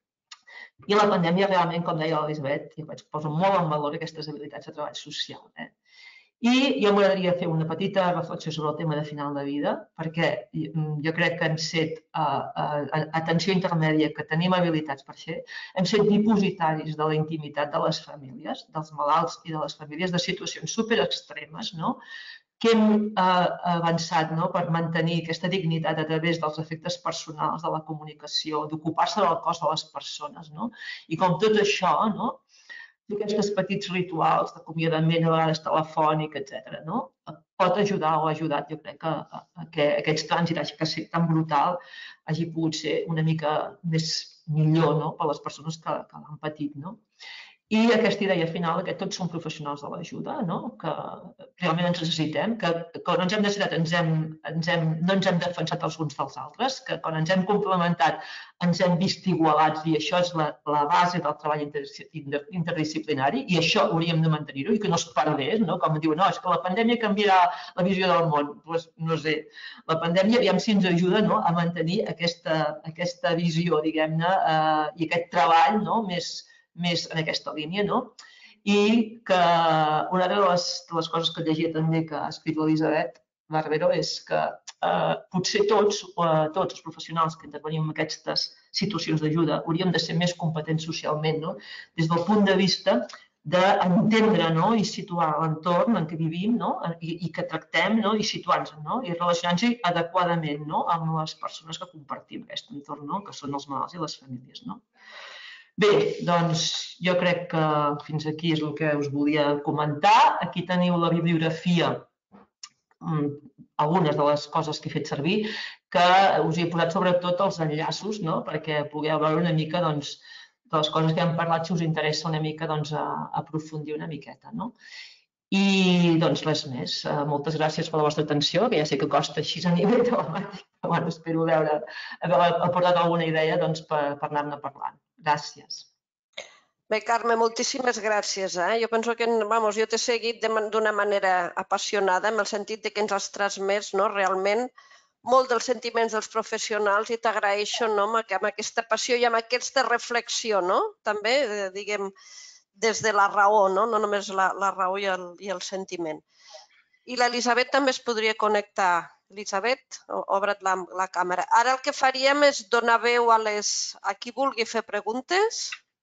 Speaker 3: I la pandèmia realment, com deia l'Elisabet, posa molt en valor aquestes habilitats de treball social. I jo m'agradaria fer una petita reflexió sobre el tema de final de vida, perquè jo crec que hem set atenció intermèdia, que tenim habilitats per fer, hem set dipositaris de la intimitat de les famílies, dels malalts i de les famílies, de situacions superextremes, que hem avançat per mantenir aquesta dignitat a través dels efectes personals, de la comunicació, d'ocupar-se del cos de les persones. I com tot això, aquests petits rituals d'acomiadament, a vegades telefònic, etc., pot ajudar o ha ajudat, jo crec, a que aquests trànsits, que ha estat tan brutal, hagi pogut ser una mica millor per a les persones que l'han patit. I aquesta idea final, que tots som professionals de l'ajuda, que realment ens necessitem, que quan ens hem necessitat no ens hem defensat els uns dels altres, que quan ens hem complementat ens hem vist igualats i això és la base del treball interdisciplinari i això hauríem de mantenir-ho i que no es perdés, com diuen, no, és que la pandèmia canviarà la visió del món. Doncs no sé, la pandèmia aviam si ens ajuda a mantenir aquesta visió, diguem-ne, i aquest treball més en aquesta línia, i que una de les coses que llegia també que ha escrit l'Elisabet Barbero és que potser tots els professionals que intervenim en aquestes situacions d'ajuda hauríem de ser més competents socialment, des del punt de vista d'entendre i situar l'entorn en què vivim i que tractem i situar-nos i relacionar-nos adequadament amb les persones que compartim aquest entorn, que són els malalts i les famílies. Bé, doncs jo crec que fins aquí és el que us volia comentar. Aquí teniu la bibliografia, algunes de les coses que he fet servir, que us he posat sobretot els enllaços perquè pugueu veure una mica de les coses que hem parlat, si us interessa una mica aprofundir una miqueta. I doncs res més. Moltes gràcies per la vostra atenció, que ja sé que costa així a nivell telemàtic, però espero haver aportat alguna idea per anar-ne parlant. Gràcies.
Speaker 1: Bé, Carme, moltíssimes gràcies. Jo penso que jo t'he seguit d'una manera apassionada, en el sentit que ens has transmès realment molt dels sentiments dels professionals i t'agraeixo amb aquesta passió i amb aquesta reflexió, també, diguem, des de la raó, no només la raó i el sentiment. I l'Elisabet també es podria connectar. Elisabet, obre't la càmera. Ara el que faríem és donar veu a qui vulgui fer preguntes.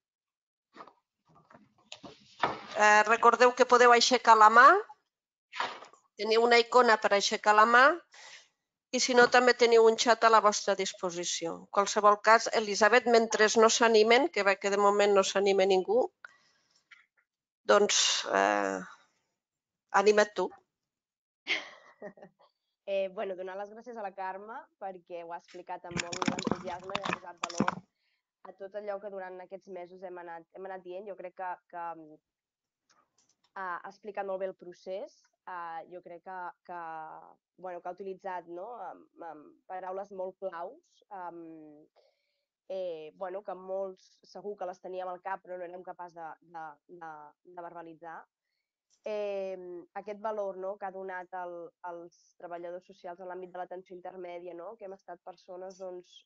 Speaker 1: Recordeu que podeu aixecar la mà. Teniu una icona per aixecar la mà i si no també teniu un xat a la vostra disposició. En qualsevol cas, Elisabet, mentre no s'animen, que de moment no s'anima ningú, doncs anima't tu.
Speaker 2: Donar les gràcies a la Carme perquè ho ha explicat amb molt entusiasme i ha posat valor tot allò que durant aquests mesos hem anat dient. Jo crec que ha explicat molt bé el procés. Jo crec que ha utilitzat paraules molt claus, que molts segur que les teníem al cap però no érem capaços de verbalitzar. Aquest valor que ha donat als treballadors socials en l'àmbit de l'atenció intermèdia, que hem estat persones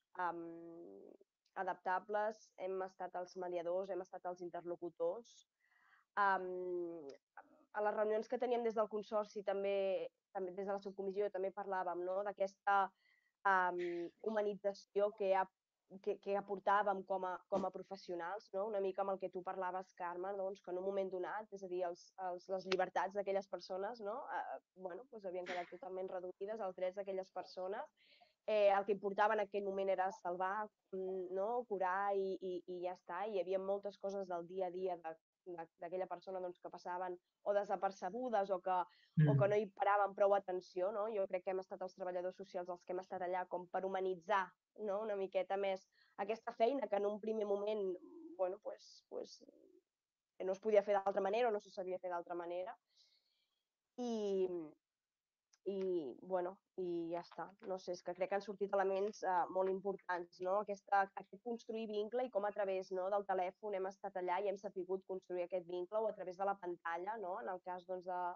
Speaker 2: adaptables, hem estat els mediadors, hem estat els interlocutors. A les reunions que teníem des del Consorci, també des de la subcomissió, també parlàvem d'aquesta humanització que aportàvem com a professionals, una mica amb el que tu parlaves, Carme, que en un moment donat, és a dir, les llibertats d'aquelles persones havien quedat totalment reduïdes, els drets d'aquelles persones. El que importava en aquell moment era salvar, curar i ja està. Hi havia moltes coses del dia a dia d'aquella persona que passaven o desapercebudes o que no hi paraven prou atenció. Jo crec que hem estat els treballadors socials els que hem estat allà com per humanitzar una miqueta més aquesta feina que en un primer moment no es podia fer d'altra manera o no se sabia fer d'altra manera. I ja està. No sé, és que crec que han sortit elements molt importants, aquest construir vincle i com a través del telèfon hem estat allà i hem sabut construir aquest vincle o a través de la pantalla, en el cas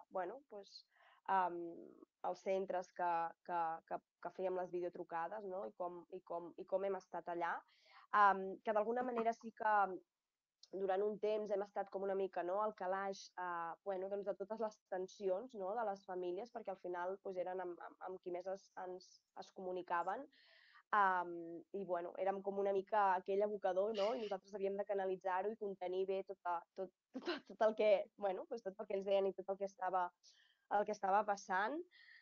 Speaker 2: els centres que fèiem les videotrucades i com hem estat allà, que d'alguna manera sí que durant un temps hem estat com una mica al calaix de totes les tensions de les famílies, perquè al final eren amb qui més es comunicaven i érem com una mica aquell abocador i nosaltres havíem de canalitzar-ho i contenir bé tot el que ens deien i tot el que estava passant.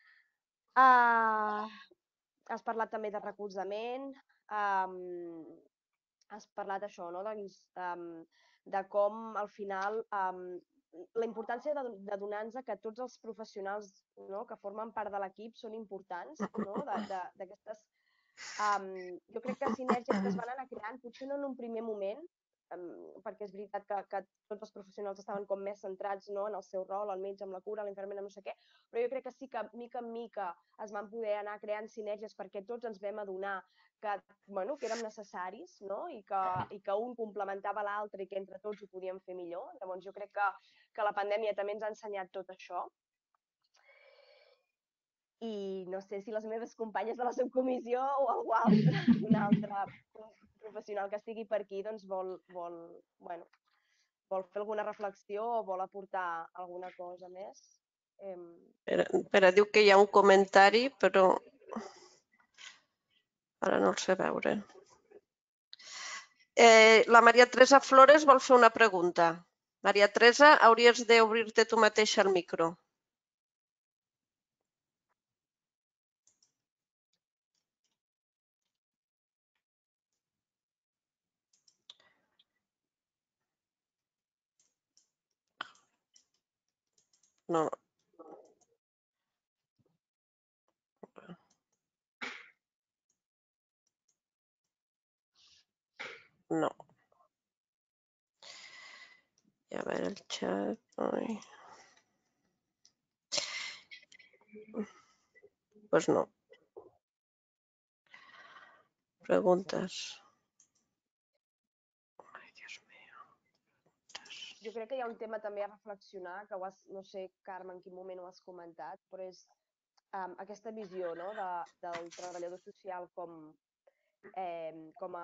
Speaker 2: Has parlat també de recolzament, has parlat això, de com al final la importància de donar-nos que tots els professionals que formen part de l'equip són importants, d'aquestes, jo crec que sinergies que es van anar creant, potser no en un primer moment, perquè és veritat que tots els professionals estaven com més centrats en el seu rol, el metge amb la cura, l'infermera, no sé què, però jo crec que sí que mica en mica es van poder anar creant sinergies perquè tots ens vam adonar que érem necessaris i que un complementava l'altre i que entre tots ho podíem fer millor. Llavors jo crec que la pandèmia també ens ha ensenyat tot això. I no sé si les meves companyes de la subcomissió o algú altre, un altre professional que estigui per aquí, vol fer alguna reflexió o vol aportar alguna cosa més.
Speaker 1: Espera, diu que hi ha un comentari, però ara no el sé veure. La Maria Teresa Flores vol fer una pregunta. Maria Teresa, hauries d'obrir-te tu mateixa el micro. No. No. I a veure el xat. Pues no. Preguntes. Ai, Dios mío.
Speaker 2: Jo crec que hi ha un tema també a reflexionar, que no sé, Carme, en quin moment ho has comentat, però és aquesta visió del treballador social com a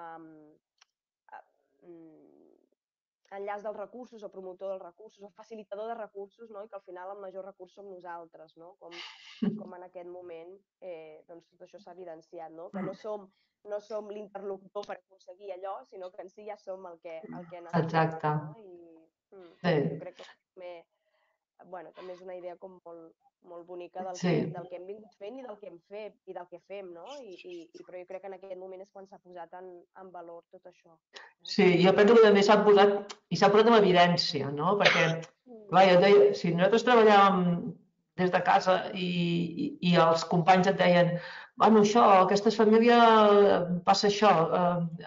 Speaker 2: enllaç dels recursos o promotor dels recursos o facilitador de recursos i que al final el major recurs som nosaltres, com en aquest moment tot això s'ha evidenciat, que no som l'interlocutor per aconseguir allò, sinó que en si ja som el que necessitem.
Speaker 3: Exacte.
Speaker 2: Jo crec que també és una idea com molt bonica del que hem vingut fent i del que hem fet i del que fem, però jo crec que en aquest moment és quan s'ha posat en valor tot això.
Speaker 3: Sí, jo penso que també s'ha posat en evidència, perquè, clar, jo deia, si nosaltres treballàvem des de casa i els companys et deien, bueno, això, a aquestes famílies passa això,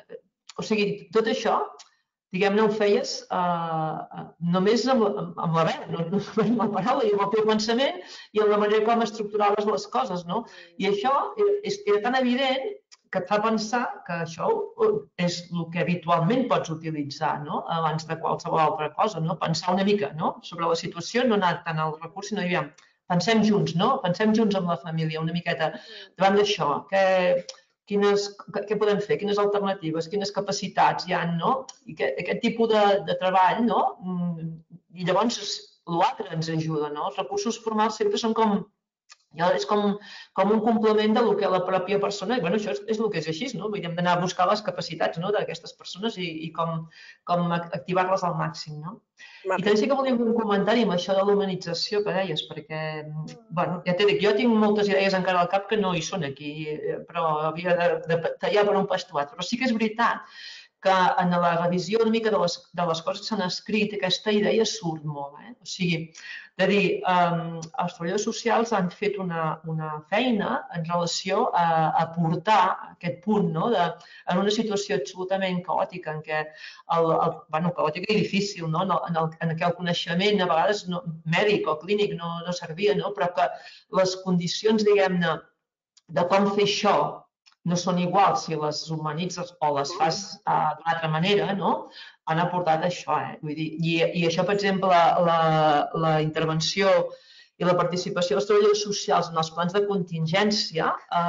Speaker 3: O sigui, tot això, diguem-ne, ho feies només amb la veu, no només amb la paraula, i amb el teu pensament i amb la manera com estructuraves les coses, no? I això era tan evident que et fa pensar que això és el que habitualment pots utilitzar, no? Abans de qualsevol altra cosa, no? Pensar una mica, no? Sobre la situació, no anar tant al recurs, sinó aviam, pensem junts, no? Pensem junts amb la família, una miqueta davant d'això. Què podem fer? Quines alternatives? Quines capacitats hi ha, no? I aquest tipus de treball, no? I llavors l'altre ens ajuda, no? Els recursos formals sempre són com és com un complement del que la pròpia persona, i això és el que és així, no? Hem d'anar a buscar les capacitats d'aquestes persones i com activar-les al màxim, no? I també sí que volia fer un comentari amb això de l'humanització que deies, perquè, ja t'he dit, jo tinc moltes idees encara al cap que no hi són aquí, però havia de tallar per un pastuat, però sí que és veritat que en la revisió una mica de les coses que s'han escrit, aquesta idea surt molt. O sigui, de dir, els treballadors socials han fet una feina en relació a portar aquest punt, en una situació absolutament caòtica, en què, caòtica i difícil, en què el coneixement a vegades mèdic o clínic no servia, però que les condicions, diguem-ne, de com fer això no són iguals si les humanitzes o les fas d'una altra manera, han aportat això. I això, per exemple, la intervenció i la participació dels treballadors socials en els plans de contingència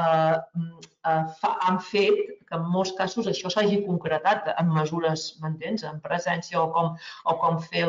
Speaker 3: han fet que en molts casos això s'hagi concretat en mesures, m'entens?, en presència o com fer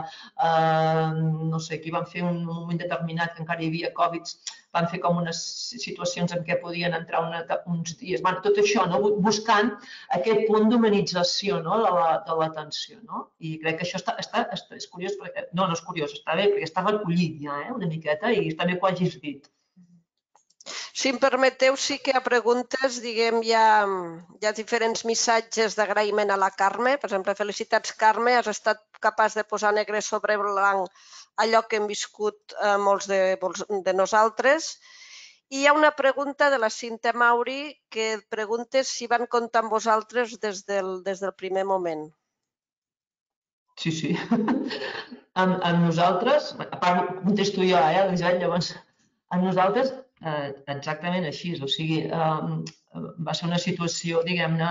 Speaker 3: no sé, aquí van fer un moment determinat que encara hi havia Covid, van fer com unes situacions en què podien entrar uns dies, tot això, buscant aquest punt d'humanització de l'atenció. I crec que això és curiós, no és curiós, està bé, perquè està recollit ja una miqueta i està bé que ho hagis dit.
Speaker 1: Si em permeteu, sí que a preguntes, diguem, hi ha diferents missatges d'agraïment a la Carme. Per exemple, felicitats, Carme, has estat capaç de posar negre sobre blanc allò que hem viscut molts de nosaltres. I hi ha una pregunta de la Cinta Mauri que et preguntes si van comptar amb vosaltres des del primer moment.
Speaker 3: Sí. Amb nosaltres, a part contesto jo, Elisabet, llavors, amb nosaltres exactament així, o sigui, va ser una situació, diguem-ne,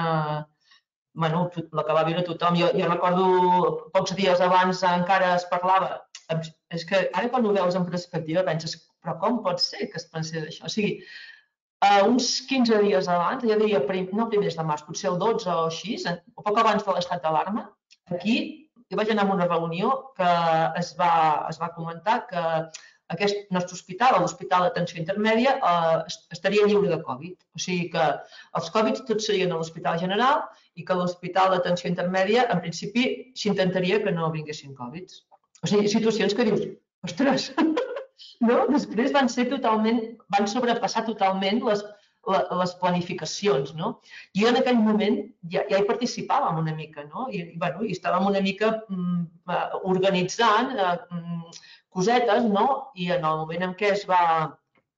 Speaker 3: la que va viure tothom. Jo recordo pocs dies abans encara es parlava, és que ara quan ho veus en perspectiva penses, però com pot ser que es pensés això? O sigui, uns 15 dies abans, ja diria, no primers de març, potser el 12 o així, o poc abans de l'estat d'alarma, aquí jo vaig anar a una reunió que es va comentar que aquest nostre hospital, l'Hospital d'Atenció Intermèdia, estaria lliure de Covid. O sigui que els Covid tots serien a l'Hospital General i que l'Hospital d'Atenció Intermèdia, en principi, s'intentaria que no vinguessin Covid. O sigui, situacions que dius, ostres, després van sobrepassar totalment les planificacions. I en aquell moment ja hi participàvem una mica i estàvem una mica organitzant cosetes, i en el moment en què va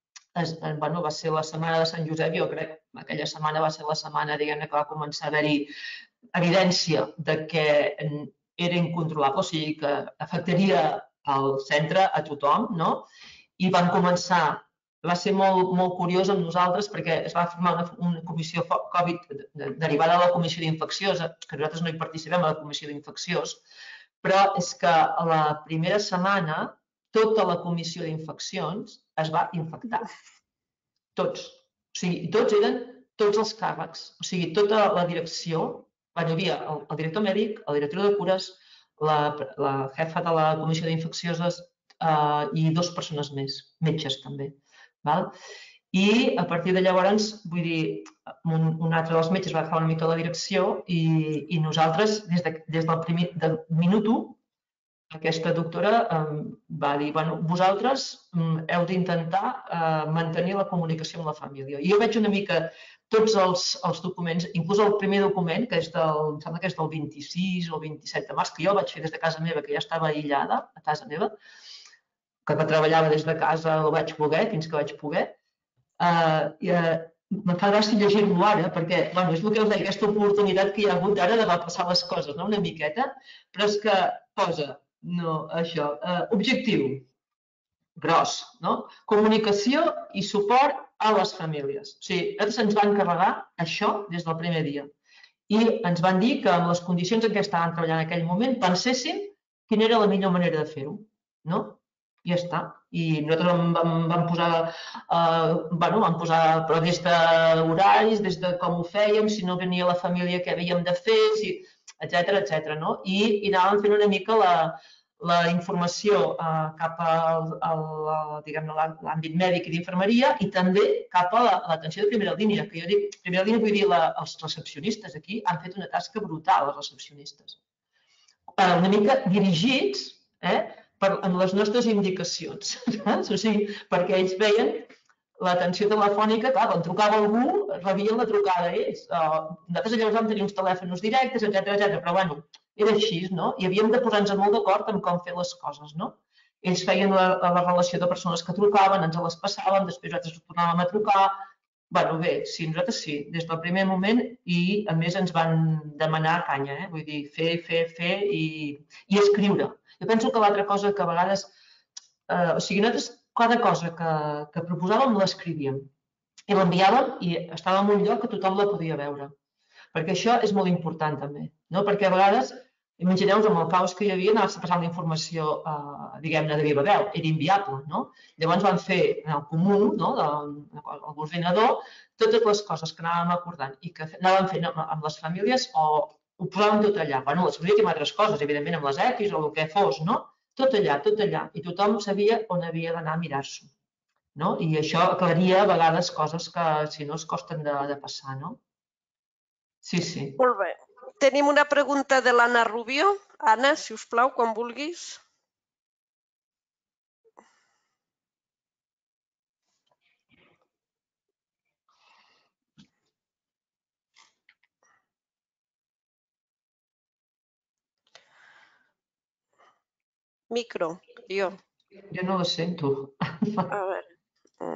Speaker 3: ser la setmana de Sant Josep, jo crec que aquella setmana va ser la setmana, diguem-ne, que va començar a haver-hi evidència de que era incontrolable, o sigui que afectaria el centre a tothom, i van començar, va ser molt curiós amb nosaltres perquè es va formar una comissió Covid derivada de la comissió d'infeccions, que nosaltres no hi participem a la comissió d'infeccions, però és que a la primera setmana tota la comissió d'infeccions es va infectar. Tots. O sigui, tots eren tots els càrrecs. O sigui, tota la direcció, hi havia el director mèdic, el director de cures, la jefa de la comissió d'infeccioses i 2 persones més, metges també. I a partir de llavors, vull dir, un altre dels metges va agafar una mica la direcció i nosaltres, des del minut 1, aquesta doctora va dir, vosaltres heu d'intentar mantenir la comunicació amb la família. I jo veig una mica tots els documents, inclús el primer document, que em sembla que és del 26 o 27 de març, que jo vaig fer des de casa meva, que ja estava aïllada a casa meva, que treballava des de casa, ho vaig poder, fins que vaig poder. Em fa gràcia llegir-lo ara, perquè és el que us deia, aquesta oportunitat que hi ha hagut ara de repassar les coses, una miqueta, però és que posa, això, objectiu, gros, comunicació i suport a les famílies. O sigui, nosaltres ens van encarregar això des del primer dia. I ens van dir que amb les condicions en què estàvem treballant en aquell moment penséssim quina era la millor manera de fer-ho, I ja està. I nosaltres vam posar però des d'horaris, des de com ho fèiem, si no venia la família què havíem de fer, etcètera, I anàvem fent una mica la informació cap a l'àmbit mèdic i d'infermeria i també cap a l'atenció de primera línia, que jo dic, primera línia vull dir els recepcionistes aquí han fet una tasca brutal, els recepcionistes. Una mica dirigits en les nostres indicacions, o sigui, perquè ells veien l'atenció telefònica, clar, quan trucava algú, rebien la trucada ells. Nosaltres llavors vam tenir uns telèfons directes, etcètera, però era així, I havíem de posar-nos molt d'acord en com fer les coses, Ells feien la relació de persones que trucaven, ens les passàvem, després nosaltres tornàvem a trucar. Bé, sí, nosaltres sí, des del primer moment i, a més, ens van demanar canya, vull dir, fer i escriure. Jo penso que l'altra cosa que a vegades... O sigui, nosaltres cada cosa que proposàvem l'escrivíem i l'enviàvem i estava en un lloc que tothom la podia veure. Perquè això és molt important també, perquè a vegades, imagineu-vos amb el caos que hi havia, anaves passant la informació, diguem-ne, de viva veu, era inviable. Llavors vam fer en el comú, a l'ordinador, totes les coses que anàvem acordant i que anàvem fent amb les famílies o ho posàvem tot allà. Les famílies i altres coses, evidentment amb les EPIs o el que fos, tot allà, i tothom sabia on havia d'anar a mirar-s'ho. I això aclaria a vegades coses que, si no, es costen de passar, Sí.
Speaker 1: Molt bé. Tenim una pregunta de l'Anna Rubio. Anna, si us plau, quan vulguis. Micro, jo.
Speaker 3: Jo no la sento.
Speaker 1: A veure.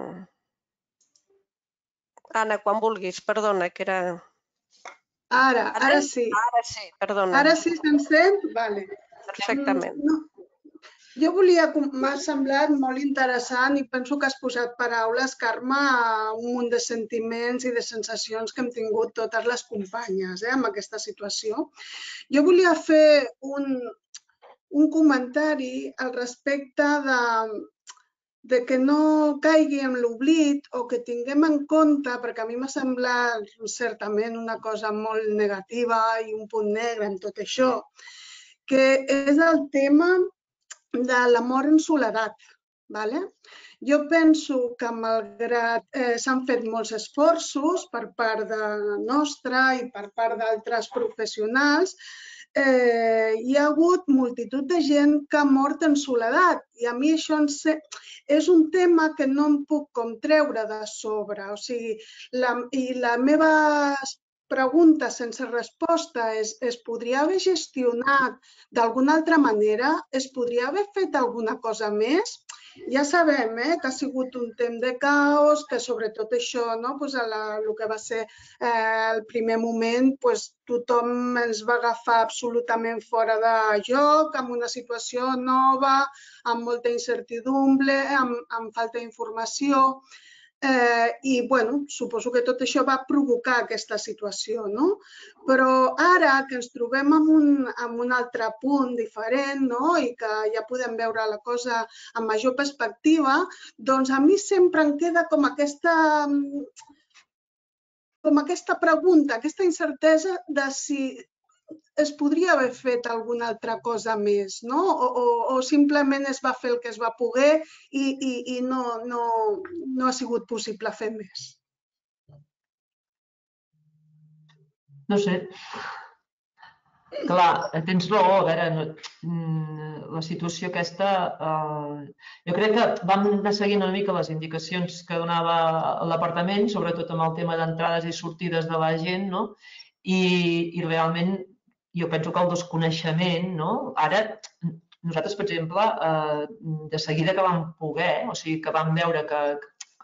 Speaker 1: Anna, quan vulguis, perdona, que era...
Speaker 4: Ara sí.
Speaker 1: Ara sí, perdona.
Speaker 4: Ara sí se'n sent? Vale.
Speaker 1: Perfectament.
Speaker 4: Jo m'ha semblat molt interessant i penso que has posat paraules, Carme, a un munt de sentiments i de sensacions que hem tingut totes les companyes amb aquesta situació. Jo volia fer un comentari al respecte de que no caigui en l'oblit o que tinguem en compte, perquè a mi m'ha semblat certament una cosa molt negativa i un punt negre en tot això, que és el tema de la mort en soledat. Jo penso que malgrat s'han fet molts esforços per part nostra i per part d'altres professionals, hi ha hagut multitud de gent que ha mort en soledat i a mi això és un tema que no em puc com treure de sobre. O sigui, i la meva pregunta sense resposta és: es podria haver gestionat d'alguna altra manera? Es podria haver fet alguna cosa més? Ja sabem que ha sigut un temps de caos, que sobretot això, el que va ser el primer moment, tothom ens va agafar absolutament fora de joc, amb una situació nova, amb molta incertidumbre, amb falta d'informació. I, suposo que tot això va provocar aquesta situació, Però ara que ens trobem en un altre punt diferent i que ja podem veure la cosa amb major perspectiva, doncs a mi sempre em queda com aquesta pregunta, aquesta incertesa de si es podria haver fet alguna altra cosa més, o simplement es va fer el que es va poder i no ha sigut possible fer més.
Speaker 3: No sé. Clar, tens raó. A veure, la situació aquesta... Jo crec que vam anar seguint una mica les indicacions que donava l'apartament, sobretot amb el tema d'entrades i sortides de la gent, i realment jo penso que el desconeixement, ara nosaltres, per exemple, de seguida que vam poder, o sigui, que vam veure que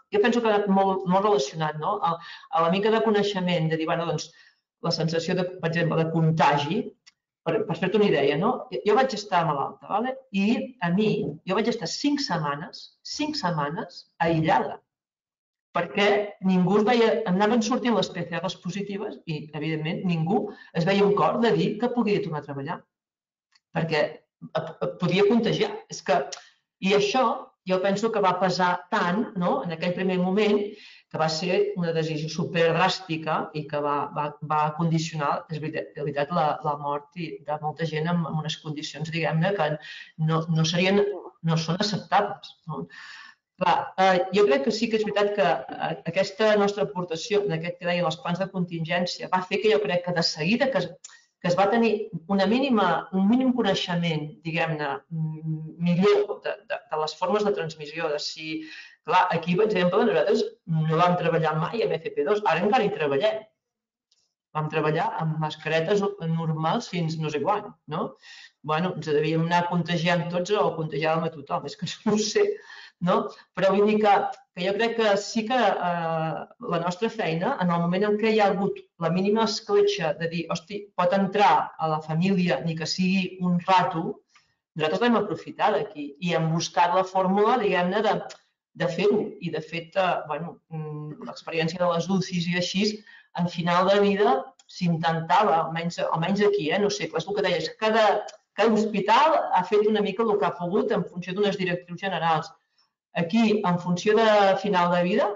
Speaker 3: jo penso que ha anat molt relacionat, no? A la mica de coneixement, de dir, bueno, doncs, la sensació, per exemple, de contagi, per fer-te una idea, no? Jo vaig estar malalta, ¿vale? I a mi, jo vaig estar 5 setmanes aïllada, perquè ningú es veia, anaven sortint les PCRs positives i, evidentment, ningú es veia un cor de dir que podia tornar a treballar, perquè podia contagiar. I això jo penso que va pesar tant, no?, en aquell primer moment, que va ser una decisió superdràstica i que va condicionar, és veritat, la mort de molta gent en unes condicions, diguem-ne, que no són acceptables. Clar, jo crec que sí que és veritat que aquesta nostra aportació, en aquest que deien els plans de contingència, va fer que jo crec que de seguida que es va tenir un mínim coneixement, diguem-ne, millor de les formes de transmissió, de si... Clar, aquí, per exemple, nosaltres no vam treballar mai amb FP2, ara encara hi treballem. Vam treballar amb mascaretes normals fins no sé quan, no? Bueno, ens devíem anar contagiant tots o contagiàvem a tothom, és que no ho sé, no? Però vull dir que jo crec que sí que la nostra feina, en el moment en què hi ha hagut la mínima escletxa de dir, hosti, pot entrar a la família ni que sigui un rato, nosaltres l'hem aprofitat aquí i hem buscat la fórmula, diguem-ne, de fer-ho. I, de fet, l'experiència de les UCIs i així, en final de vida s'intentava, almenys aquí, no sé, és el que deies, cada hospital ha fet una mica el que ha pogut en funció d'unes directrius generals. Aquí, en funció de final de vida,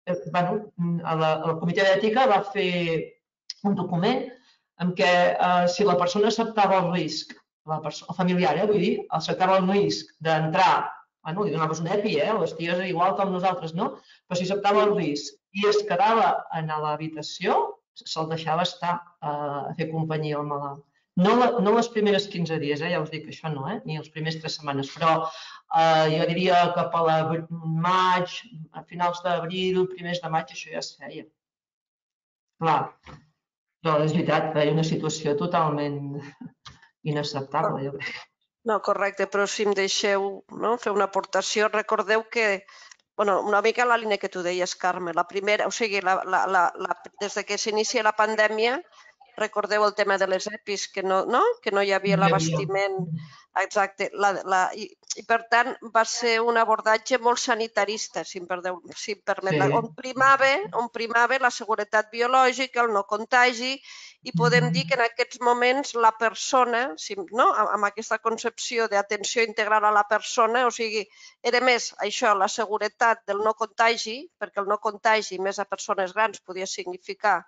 Speaker 3: el comitè d'ètica va fer un document en què si la persona acceptava el risc, el familiar, vull dir, acceptava el risc d'entrar, li donaves un EPI, les ties igual com nosaltres, no? Però si acceptava el risc i es quedava a l'habitació, se'l deixava estar a fer companyia al malalt. No les primeres 15 dies, ja us dic que això no, ni les primeres 3 setmanes, però jo diria que cap a maig, a finals d'abril, primers de maig, això ja es feia. Clar, però és veritat, hi ha una situació totalment inacceptable, jo crec.
Speaker 1: No, correcte, però si em deixeu fer una aportació, recordeu que, una mica la línia que tu deies, Carme, la primera, o sigui, des que s'inicia la pandèmia, recordeu el tema de les EPIs, que no hi havia l'abastiment, exacte, i per tant va ser un abordatge molt sanitarista, si em permet, on primava la seguretat biològica, el no contagi, i podem dir que en aquests moments la persona, amb aquesta concepció d'atenció integral a la persona, o sigui, era més això, la seguretat del no contagi, perquè el no contagi, més a persones grans, podia significar,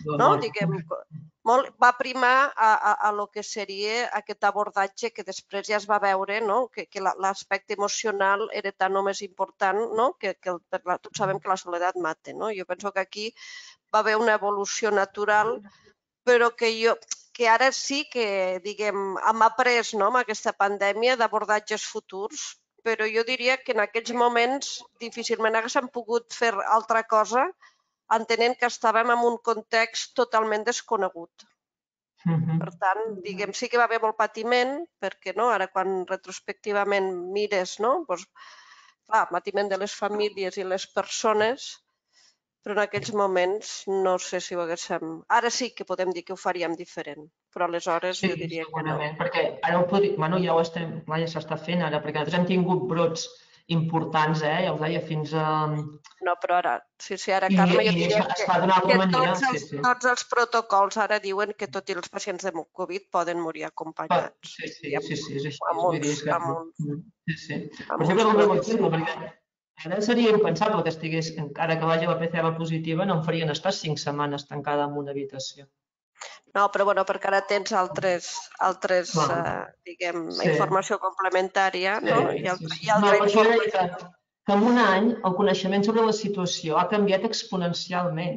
Speaker 1: va primar a lo que seria aquest abordatge que després ja es va veure, que l'aspecte emocional era tan o més important, que tots sabem que la soledat mata. Jo penso que aquí va haver una evolució natural, però que ara sí que, diguem, hem après amb aquesta pandèmia d'abordatges futurs, però jo diria que en aquests moments difícilment haguéssim pogut fer altra cosa entenent que estàvem en un context totalment desconegut. Per tant, diguem, sí que va haver molt patiment, perquè ara quan retrospectivament mires, patiment de les famílies i les persones, però en aquells moments no sé si ho haguéssim... Ara sí que podem dir que ho faríem diferent, però aleshores jo diria que no.
Speaker 3: Sí, perquè ara ja s'està fent ara, perquè nosaltres hem tingut brots importants, ja us deia, fins a...
Speaker 1: No, però ara, ara, Carme, jo diria que tots els protocols ara diuen que tots els pacients de Covid poden morir acompanyats.
Speaker 3: Sí, és això. Per exemple, el meu exemple, perquè ara seria impensable que estigués, encara que vagi la PCR positiva, no em farien estar 5 setmanes tancada en una habitació.
Speaker 1: No, però perquè ara tens altres diguem, informació complementària, no? I altra informació.
Speaker 3: Que en un any el coneixement sobre la situació ha canviat exponencialment,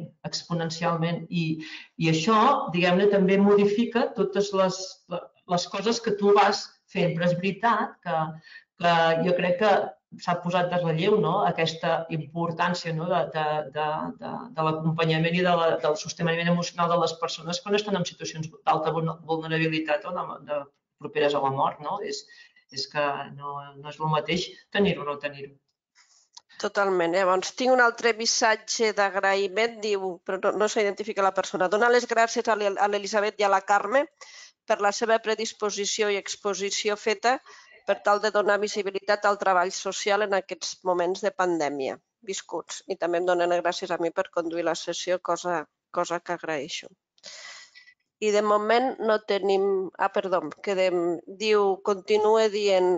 Speaker 3: i això, diguem-ne, també modifica totes les coses que tu vas fent, però és veritat que jo crec que s'ha posat de relleu aquesta importància de l'acompanyament i del sosteniment emocional de les persones quan estan en situacions d'alta vulnerabilitat o properes a la mort. És que no és el mateix tenir-ho o no tenir-ho.
Speaker 1: Totalment. Llavors, tinc un altre missatge d'agraïment, diu, però no s'identifica la persona. Dona les gràcies a l'Elisabet i a la Carme per la seva predisposició i exposició feta per tal de donar visibilitat al treball social en aquests moments de pandèmia viscuts. I també em donen les gràcies a mi per conduir la sessió, cosa que agraeixo. I de moment no tenim... perdó, diu, continua dient...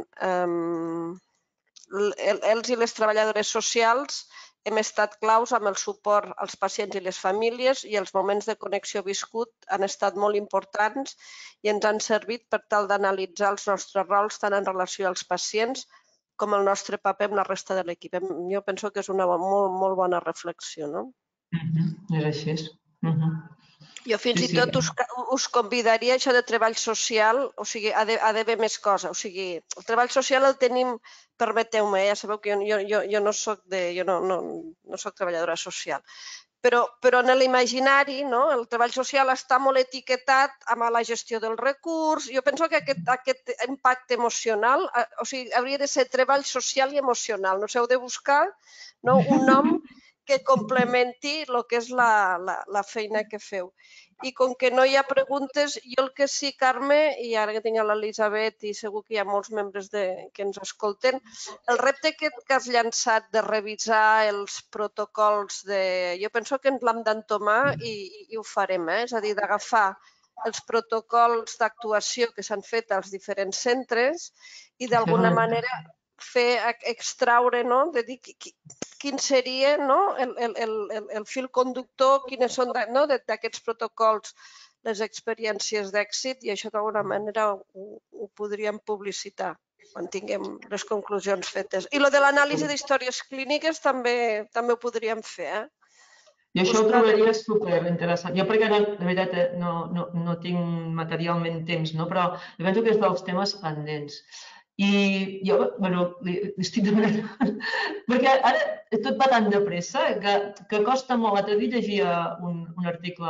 Speaker 1: Els i les treballadores socials hem estat claus amb el suport als pacients i les famílies i els moments de connexió viscut han estat molt importants i ens han servit per tal d'analitzar els nostres rols tant en relació als pacients com el nostre paper amb la resta de l'equip. Jo penso que és una molt bona reflexió, no?
Speaker 3: És així.
Speaker 1: Jo fins i tot us convidaria a això de treball social, o sigui, ha d'haver més cosa. O sigui, el treball social el tenim, permeteu-me, ja sabeu que jo no soc treballadora social, però en l'imaginari el treball social està molt etiquetat amb la gestió del recurs. Jo penso que aquest impacte emocional, o sigui, hauria de ser treball social i emocional. No sé, heu de buscar un nom que complementi el que és la feina que feu. I com que no hi ha preguntes, jo el que sí, Carme, i ara que tinc l'Elisabet i segur que hi ha molts membres que ens escolten, el repte que has llançat de revisar els protocols, jo penso que ens l'hem d'entomar i ho farem, és a dir, d'agafar els protocols d'actuació que s'han fet als diferents centres i d'alguna manera extraure, de dir quin seria el fil conductor, quines són d'aquests protocols les experiències d'èxit, i això d'alguna manera ho podríem publicitar quan tinguem les conclusions fetes. I el de l'anàlisi d'històries clíniques també ho podríem fer.
Speaker 3: Jo això ho trobaria superinteressant. Jo perquè, de veritat, no tinc materialment temps, però penso que és dels temes pendents. I jo, estic demanant, perquè ara tot va tan de pressa que costa molt. L'altre dia llegia un article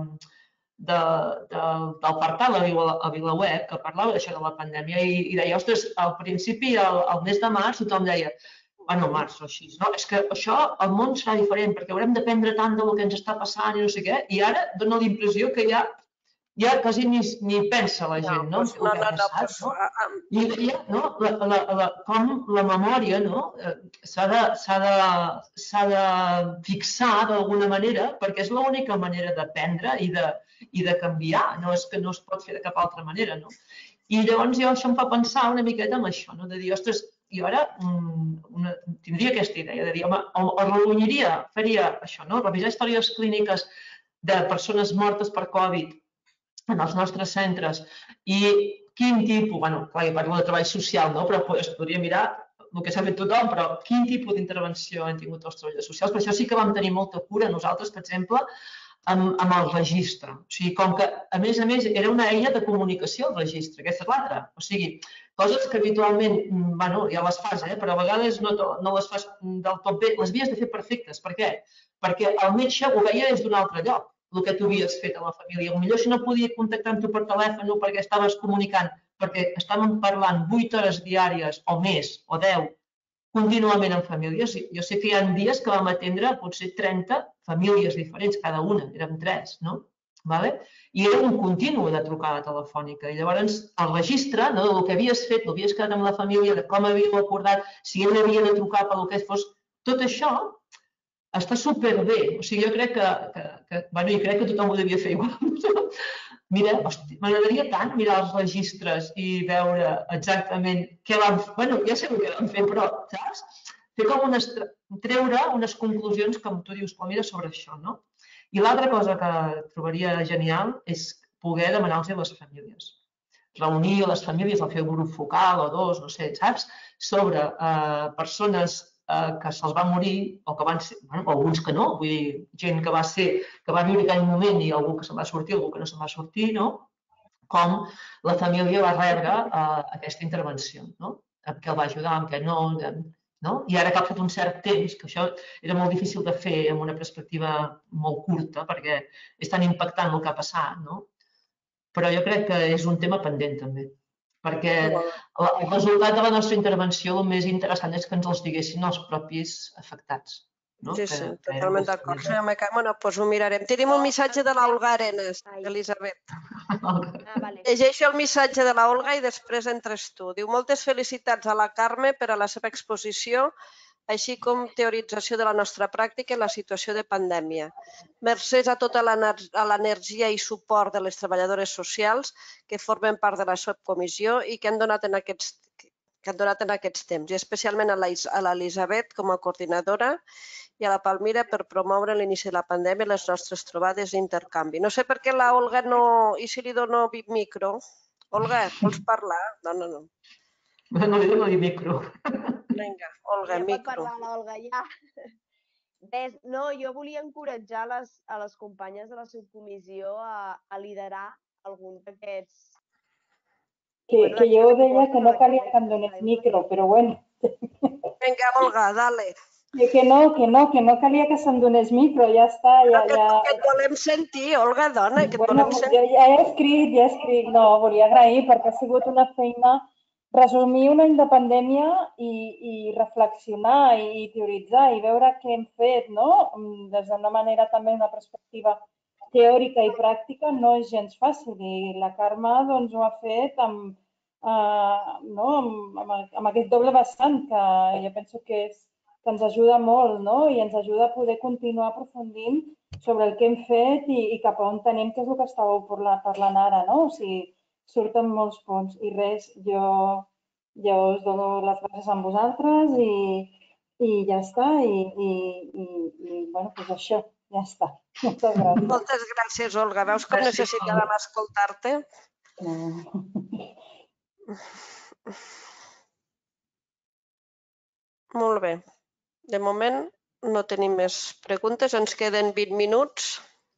Speaker 3: del portal a VilaWeb que parlava d'això de la pandèmia i deia, ostres, al principi, al mes de març, tothom deia, març o així, no? És que això, el món serà diferent perquè haurem d'aprendre tant del que ens està passant i no sé què, i ara dona la impressió que ja quasi ni pensa la gent, no? I deia, com la memòria s'ha de fixar d'alguna manera perquè és l'única manera d'aprendre i de canviar, no és que no es pot fer de cap altra manera, no? I llavors això em fa pensar una miqueta en això, de dir, ostres, jo ara tindria aquesta idea de dir, home, o reunyiria, faria això, revisar històries clíniques de persones mortes per Covid en els nostres centres i quin tipus, clar, jo parlo de treball social, però es podria mirar el que s'ha fet tothom, però quin tipus d'intervenció han tingut els treballadors socials. Per això sí que vam tenir molta cura nosaltres, per exemple, amb el registre. O sigui, com que, a més, era una eina de comunicació el registre, aquesta és l'altra. O sigui, coses que habitualment, ja les fas, però a vegades no les fas del tot bé, les havies de fer perfectes. Per què? Perquè el metge ho veia des d'un altre lloc, el que tu havies fet a la família. Potser si no podia contactar amb tu per telèfon perquè estaves comunicant, perquè estàvem parlant 8 hores diàries o més, o 10, contínuament amb famílies. Jo sé que hi ha dies que vam atendre potser 30 famílies diferents, cada una, érem 3, no? I era un continu de trucada telefònica. I llavors el registre del que havies fet, l'havies quedat amb la família, de com havíeu acordat, si ell havia de trucar pel que fos, tot això està superbé. O sigui, jo crec que tothom ho devia fer igual. Mira, m'agradaria tant mirar els registres i veure exactament què vam fer. Ja sé el que vam fer, però, saps? Fer com treure unes conclusions, com tu dius, mira, sobre això, no? I l'altra cosa que trobaria genial és poder demanar-los a les famílies. Reunir les famílies, fer un grup focal o 2, no sé, saps? Sobre persones que se'ls va morir o que van ser, alguns que no, vull dir, gent que va viure aquell moment i algú que se'n va sortir, algú que no se'n va sortir, no? Com la família va rebre aquesta intervenció, no? Amb què el va ajudar, amb què no? I ara que ha fet un cert temps, que això era molt difícil de fer amb una perspectiva molt curta perquè és tan impactant el que ha passat, no? Però jo crec que és un tema pendent també. perquè el resultat de la nostra intervenció el més interessant és que ens els diguessin els propis afectats.
Speaker 1: Sí, sí, totalment d'acord. Bueno, doncs ho mirarem. Tenim un missatge de l'Olga Arenas, Elisabet. Llegeixo el missatge de l'Olga i després entres tu. Diu, moltes felicitats a la Carme per a la seva exposició, així com teorització de la nostra pràctica en la situació de pandèmia. Mercès a tota l'energia i suport de les treballadores socials que formen part de la subcomissió i que han donat en aquests temps, i especialment a l'Elisabet com a coordinadora i a la Palmira per promoure l'inici de la pandèmia i les nostres trobades d'intercanvi. No sé per què la Olga no... I si li dono micro? Olga, vols parlar? No.
Speaker 3: No li dono micro.
Speaker 1: Vinga, Olga, micro.
Speaker 2: Ja pot parlar l'Olga, ja. No, jo volia encoratjar a les companyes de la subcomissió a liderar algun d'aquests...
Speaker 5: Que jo deia que no calia que em donés micro, però bueno.
Speaker 1: Vinga, Olga, dale.
Speaker 5: Que no calia que se'm donés micro, ja està.
Speaker 1: Que et volem sentir, Olga, dona, que et volem sentir.
Speaker 5: Ja he escrit. No, volia agrair perquè ha sigut una feina resumir una independèmia i reflexionar i teoritzar i veure què hem fet, no? Des d'una manera també, una perspectiva teòrica i pràctica, no és gens fàcil. I la Carme doncs, ho ha fet amb aquest doble vessant que jo penso que ens ajuda molt, no? I ens ajuda a poder continuar aprofundint sobre el que hem fet i cap a on tenim, que és el que estàveu parlant ara, no? O sigui, surten molts punts i res, jo us dono les gràcies a vosaltres i ja està. I bueno, doncs això, ja està. Moltes gràcies.
Speaker 1: Moltes gràcies, Olga. Veus com necessitàvem escoltar-te? Molt bé. De moment no tenim més preguntes. Ens queden 20 minuts.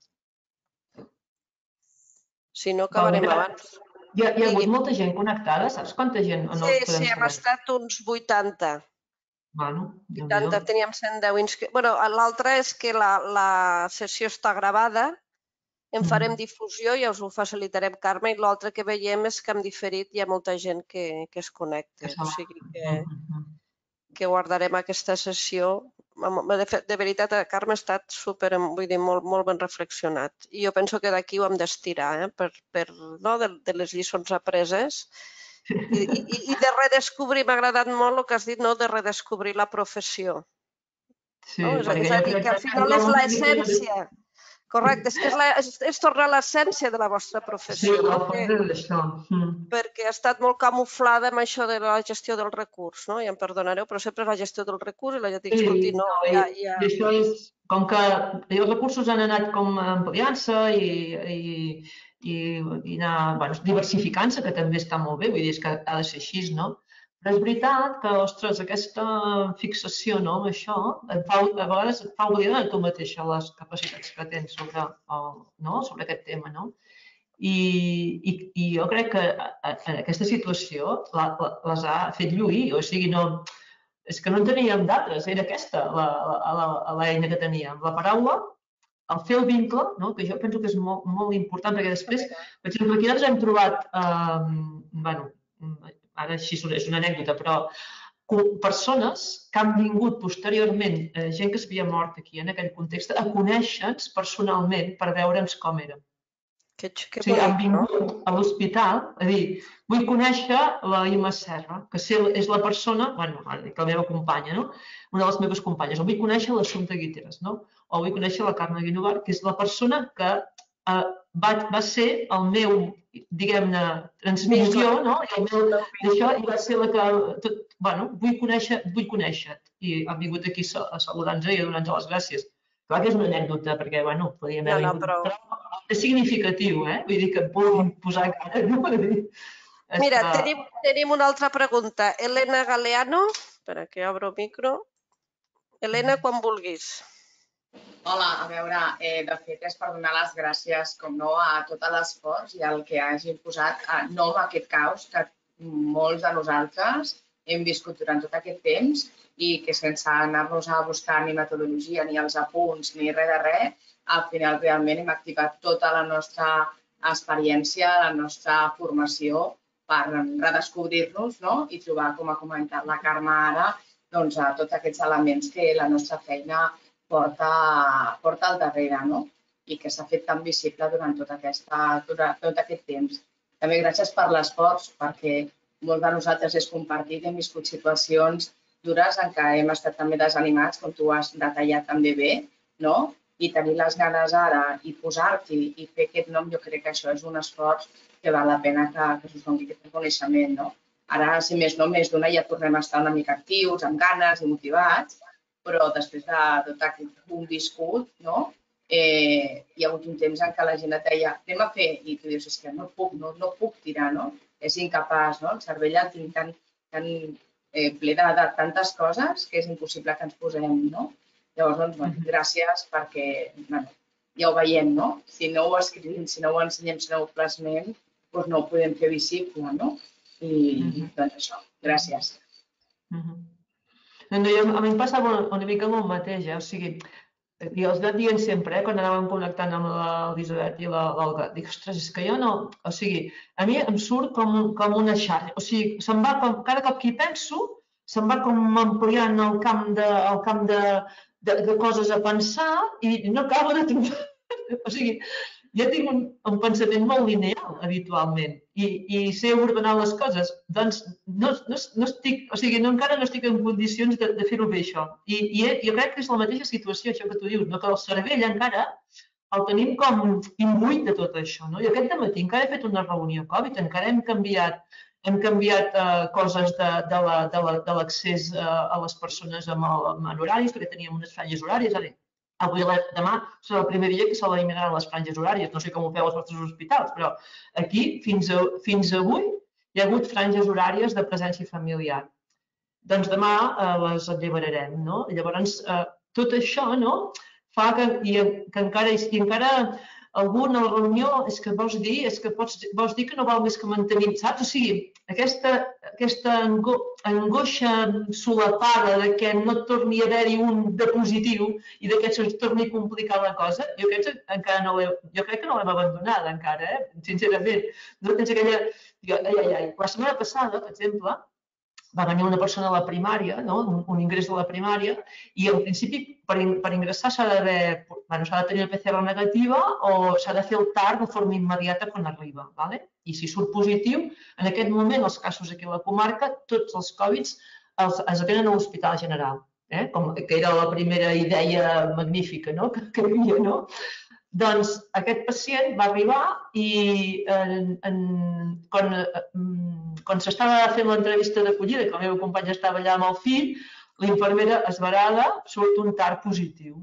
Speaker 1: Si no, acabarem abans.
Speaker 3: Hi ha hagut molta gent connectada, saps quanta gent?
Speaker 1: Sí, hem estat uns 80.
Speaker 3: Bueno,
Speaker 1: 80, teníem 110 inscrits. Bueno, l'altre és que la sessió està gravada, en farem difusió i us ho facilitarem, Carme, i l'altre que veiem és que hem diferit hi ha molta gent que es connecta. O sigui que guardarem aquesta sessió. De veritat, Carme, ha estat molt ben reflexionat. I jo penso que d'aquí ho hem d'estirar, de les lliçons apreses i de redescobrir, m'ha agradat molt el que has dit, de redescobrir la professió. És a dir, que al final és l'essència. Correcte, és tornar a l'essència de la vostra professió. Perquè ha estat molt camuflada amb això de la gestió del recurs, ja em perdonareu, però sempre és la gestió del recurs i la gent diu, escolti, no, ja...
Speaker 3: I això és, com que els recursos han anat com ampliant-se i anar diversificant-se, que també està molt bé, vull dir, que ha de ser així, no? Però és veritat que, ostres, aquesta fixació amb això a vegades et fa oblidar tu mateixa les capacitats que tens sobre aquest tema, no? I jo crec que aquesta situació les ha fet lluir, o sigui, és que no en teníem d'altres, era aquesta l'eina que teníem. La paraula, el fer el vincle, que jo penso que és molt important, perquè després, per exemple, aquí nosaltres hem trobat, ara així és una anècdota, però persones que han vingut posteriorment, gent que s'havia mort aquí en aquell context, a conèixer-nos personalment per veure'ns com érem. O sigui, han vingut a l'hospital a dir, vull conèixer la Imma Serra, que és la persona, la meva companya, una de les meves companyes, o vull conèixer l'Assumpta Guiteras, o vull conèixer la Carme Guinovar, que és la persona que va ser el meu, diguem-ne, transmissió, i va ser la que, vull conèixer-te. I han vingut aquí a saludar-nos i a donar-nos les gràcies. Clar que és una anècdota, perquè, podríem haver vingut, però és significatiu, vull dir que et puguin posar cara,
Speaker 1: Mira, tenim una altra pregunta. Elena Galeano, espera que obro el micro. Elena, quan vulguis.
Speaker 6: Hola, a veure, de fet és per donar les gràcies, com no, a tot l'esforç i al que hagin posat nom a aquest caos que molts de nosaltres hem viscut durant tot aquest temps i que sense anar-nos a buscar ni metodologia, ni els apunts, ni res de res, al final realment hem activat tota la nostra experiència, la nostra formació per redescobrir-nos, no? I trobar, com ha comentat la Carme ara, doncs, tots aquests elements que la nostra feina porta al darrere, no? I que s'ha fet tan visible durant tot aquest temps. També gràcies per l'esforç, perquè molts de nosaltres és compartit, hem viscut situacions dures en què hem estat també desanimats, com tu has detallat també bé, no? I tenir les ganes ara i posar-t'hi i fer aquest nom, jo crec que això és un esforç que val la pena que s'us doni aquest reconeixement, no? Ara, si més no, més d'una ja tornem a estar una mica actius, amb ganes i motivats, però després de tot aquest boom viscut, no? Hi ha hagut un temps en què la gent et deia anem a fer, i tu dius, és que no puc tirar, no? És incapaç, no? El cervell el tinc tan ple de tantes coses que és impossible que ens posem, no? Llavors, doncs, gràcies perquè ja ho veiem, no? Si no ho escrivim, si no ho ensenyem, si no ho plasmem, doncs no ho podem fer visible, no? I doncs això, gràcies.
Speaker 3: A mi em passava una mica el mateix, o sigui, i els anat dient sempre, quan anàvem connectant amb l'Elisabet i l'Olga, dic, ostres, és que jo no... O sigui, a mi em surt com una xarxa. O sigui, se'n va com... Cada cop que hi penso, se'n va com ampliant el camp de coses a pensar i no acabo de trobar... O sigui, ja tinc un pensament molt lineal, habitualment, i sé ordenar les coses. Doncs encara no estic en condicions de fer-ho bé, això. I jo crec que és la mateixa situació, això que tu dius, que el cervell encara el tenim com imbuït de tot això. I aquest dematí encara he fet una reunió Covid, encara hem canviat coses de l'accés a les persones amb horaris, perquè teníem unes franges horàries. Avui, demà, serà el primer dia que se l'eliminaran les franges horàries. No sé com ho feu als vostres hospitals, però aquí, fins avui, hi ha hagut franges horàries de presència familiar. Doncs demà les alliberarem, no? Llavors, tot això fa que encara algú a la reunió és que vols dir que no val més que mantenim, saps? O sigui, aquesta angoixa solapada de que no torni a haver-hi un de positiu i de que es torni a complicar la cosa, jo crec que no l'hem abandonada encara, sincerament. No tens aquella... La setmana passada, per exemple, va venir una persona a la primària, un ingrés de la primària, i al principi per ingressar s'ha de tenir la PCR negativa o s'ha de fer el TAR de forma immediata quan arriba. I si surt positiu, en aquest moment, els casos aquí a la comarca, tots els Covids es atenen a l'Hospital General, que era la primera idea magnífica que hi havia. Doncs aquest pacient va arribar i quan s'estava fent l'entrevista d'acollida, que el meu company estava allà amb el fill, l'infermera esverada surt un TAR positiu.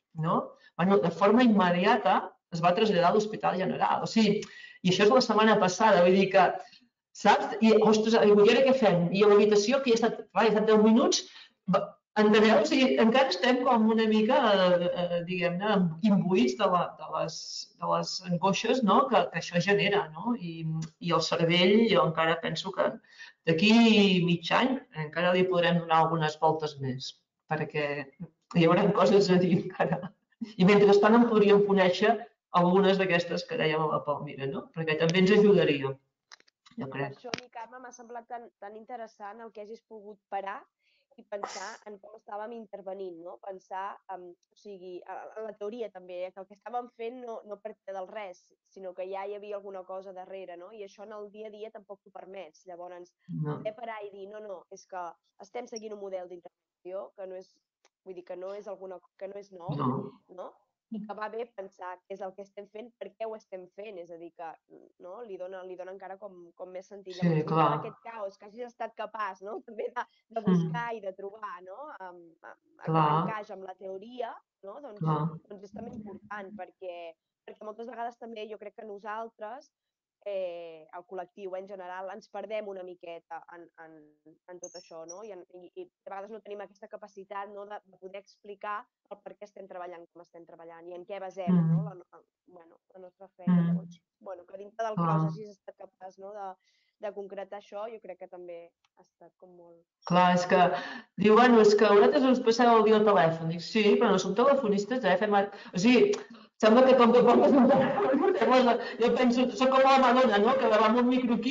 Speaker 3: De forma immediata es va traslladar a l'Hospital General. I això és la setmana passada, vull dir que, saps? I, ostres, i ara què fem? I a l'habitació, que ja ha estat 10 minuts, enteneu? O sigui, encara estem com una mica, diguem-ne, imbuïts de les angoixes que això genera. I el cervell, jo encara penso que d'aquí mig any encara li podrem donar algunes voltes més, perquè hi haurà coses a dir encara. I mentrestant en podríem conèixer algunes d'aquestes que dèiem a la Palmira, perquè també ens ajudaria, jo crec.
Speaker 2: Per això a mi, Carme, m'ha semblat tan interessant el que hagis pogut parar i pensar en com estàvem intervenint, pensar, o sigui, en la teoria també, que el que estàvem fent no partia del res, sinó que ja hi havia alguna cosa darrere, i això en el dia a dia tampoc t'ho permets. Llavors, poder parar i dir, no, és que estem seguint un model d'intervenció que no és, vull dir, que no és nou, i que va bé pensar què és el que estem fent, per què ho estem fent, és a dir, que li dona encara com més sentit.
Speaker 3: Sí, clar.
Speaker 2: En aquest caos, que hagis estat capaç també de buscar i de trobar aquest encaix amb la teoria, doncs és també important, perquè moltes vegades també jo crec que nosaltres, el col·lectiu en general, ens perdem una miqueta en tot això, i de vegades no tenim aquesta capacitat de poder explicar el per què estem treballant com estem treballant i en què basem la nostra feina. Llavors, que dintre del caos hagis estat capaç de concretar això, jo crec que també ha estat com molt...
Speaker 3: Clar, és que diu, és que vosaltres us passeu el dia al telèfon. Dic, sí, però no som telefonistes, O sigui, sembla que com que portes un telèfon, jo penso, soc com la Madonna, que va amb un micro aquí,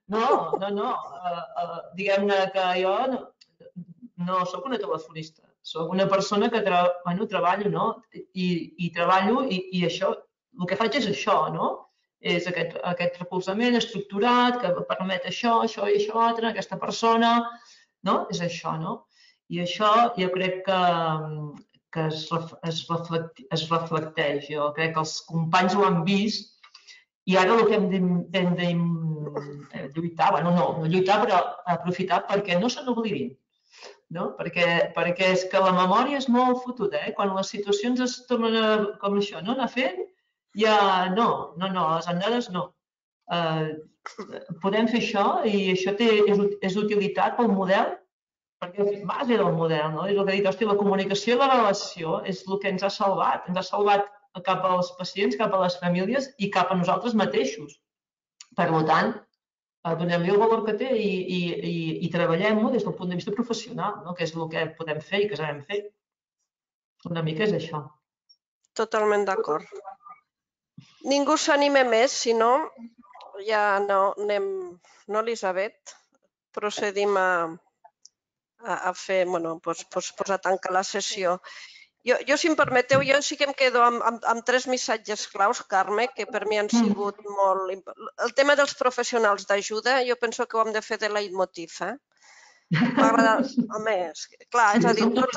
Speaker 3: No. Diguem-ne que jo no sóc una telefonista. Sóc una persona que treballo, no? I treballo i això, el que faig és això, no? És aquest recolzament estructurat que permet això i això altre, aquesta persona, no? És això, no? I això jo crec que es reflecteix. Jo crec que els companys ho han vist i ara el que hem de lluitar, no lluitar, però aprofitar perquè no se n'oblidin. No? Perquè és que la memòria és molt fotuda. Quan les situacions es tornen com això, no anar fent, ja no, les anades no. Podem fer això i això és utilitat pel model, perquè és base del model, no? És el que he dit, hosti, la comunicació i la relació és el que ens ha salvat cap als pacients, cap a les famílies i cap a nosaltres mateixos. Per tant, donem-li el valor que té i treballem-ho des del punt de vista professional, no? Que és el que podem fer i que sabem fer. Una mica és això.
Speaker 1: Totalment d'acord. Ningú s'anima més, si no, ja no anem... No, Elisabet? Procedim a fer, bueno, a tancar la sessió. Jo, si em permeteu, jo sí que em quedo amb 3 missatges claus, Carme, que per mi han sigut molt... El tema dels professionals d'ajuda, jo penso que ho hem de fer de leitmotiv, M'ha agradat... Home, clar, és a dir, tots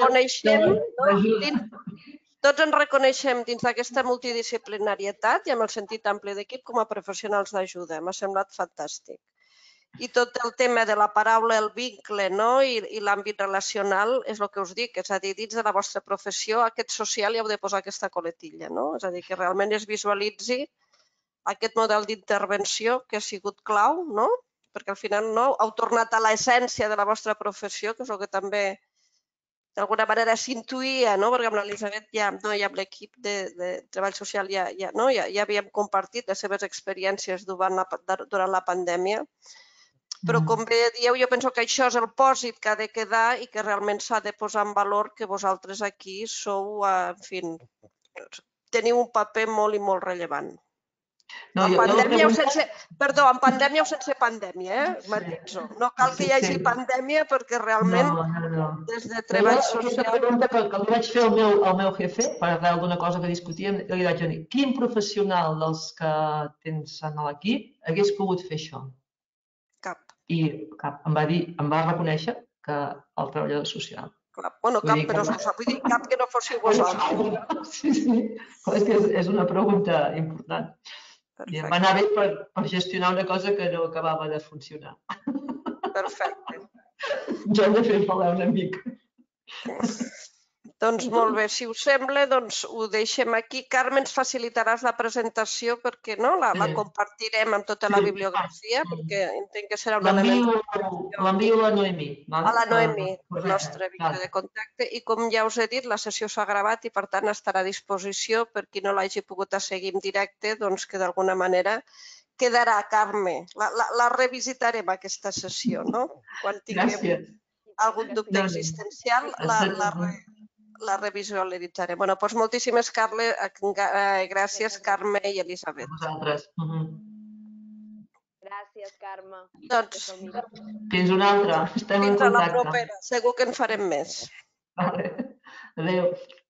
Speaker 1: ens reconeixem dins d'aquesta multidisciplinarietat i amb el sentit ampli d'equip com a professionals d'ajuda. M'ha semblat fantàstic. I tot el tema de la paraula, el vincle, i l'àmbit relacional és el que us dic, és a dir, dins de la vostra professió, aquest social hi heu de posar aquesta coletilla, és a dir, que realment es visualitzi aquest model d'intervenció que ha sigut clau, perquè al final heu tornat a l'essència de la vostra professió, que és el que també d'alguna manera s'intuïa, perquè amb l'Elisabet i amb l'equip de treball social ja havíem compartit les seves experiències durant la pandèmia. Però, com bé dieu, jo penso que això és el pòsit que ha de quedar i que realment s'ha de posar en valor que vosaltres aquí sou, en fi, teniu un paper molt i molt rellevant. En pandèmia o sense... Perdó, en pandèmia o sense pandèmia, matitzo. No cal que hi hagi pandèmia perquè realment des de treball social...
Speaker 3: Aquesta pregunta que li vaig fer al meu jefe, per arrel d'una cosa que discutíem, li vaig dir, quin professional dels que tens en l'equip hagués pogut fer això?
Speaker 1: Cap.
Speaker 3: I em va reconèixer que el treballador social.
Speaker 1: Bueno, cap, però vull dir, cap que no fóssiu vosaltres.
Speaker 3: Sí, és una pregunta important. I em va anar bé per gestionar una cosa que no acabava de funcionar.
Speaker 1: Perfecte.
Speaker 3: Ens hem de fer valer una mica.
Speaker 1: Doncs molt bé, si us sembla, doncs ho deixem aquí. Carme, ens facilitaràs la presentació perquè la compartirem amb tota la bibliografia, perquè entenc que serà un element...
Speaker 3: L'envio a la Noemí.
Speaker 1: A la Noemí, el nostre vídeo de contacte. I com ja us he dit, la sessió s'ha gravat i per tant estarà a disposició per qui no l'hagi pogut seguir en directe, doncs que d'alguna manera quedarà, Carme. La revisitarem aquesta sessió, no? Quan tinguem algun dubte existencial, la revisualitzarem. Doncs moltíssimes gràcies, Carme i Elisabet.
Speaker 3: A vosaltres.
Speaker 2: Gràcies, Carme.
Speaker 1: Doncs,
Speaker 3: fins una altra. Estem en contacte.
Speaker 1: Fins a la propera. Segur que en farem més.
Speaker 3: Adéu.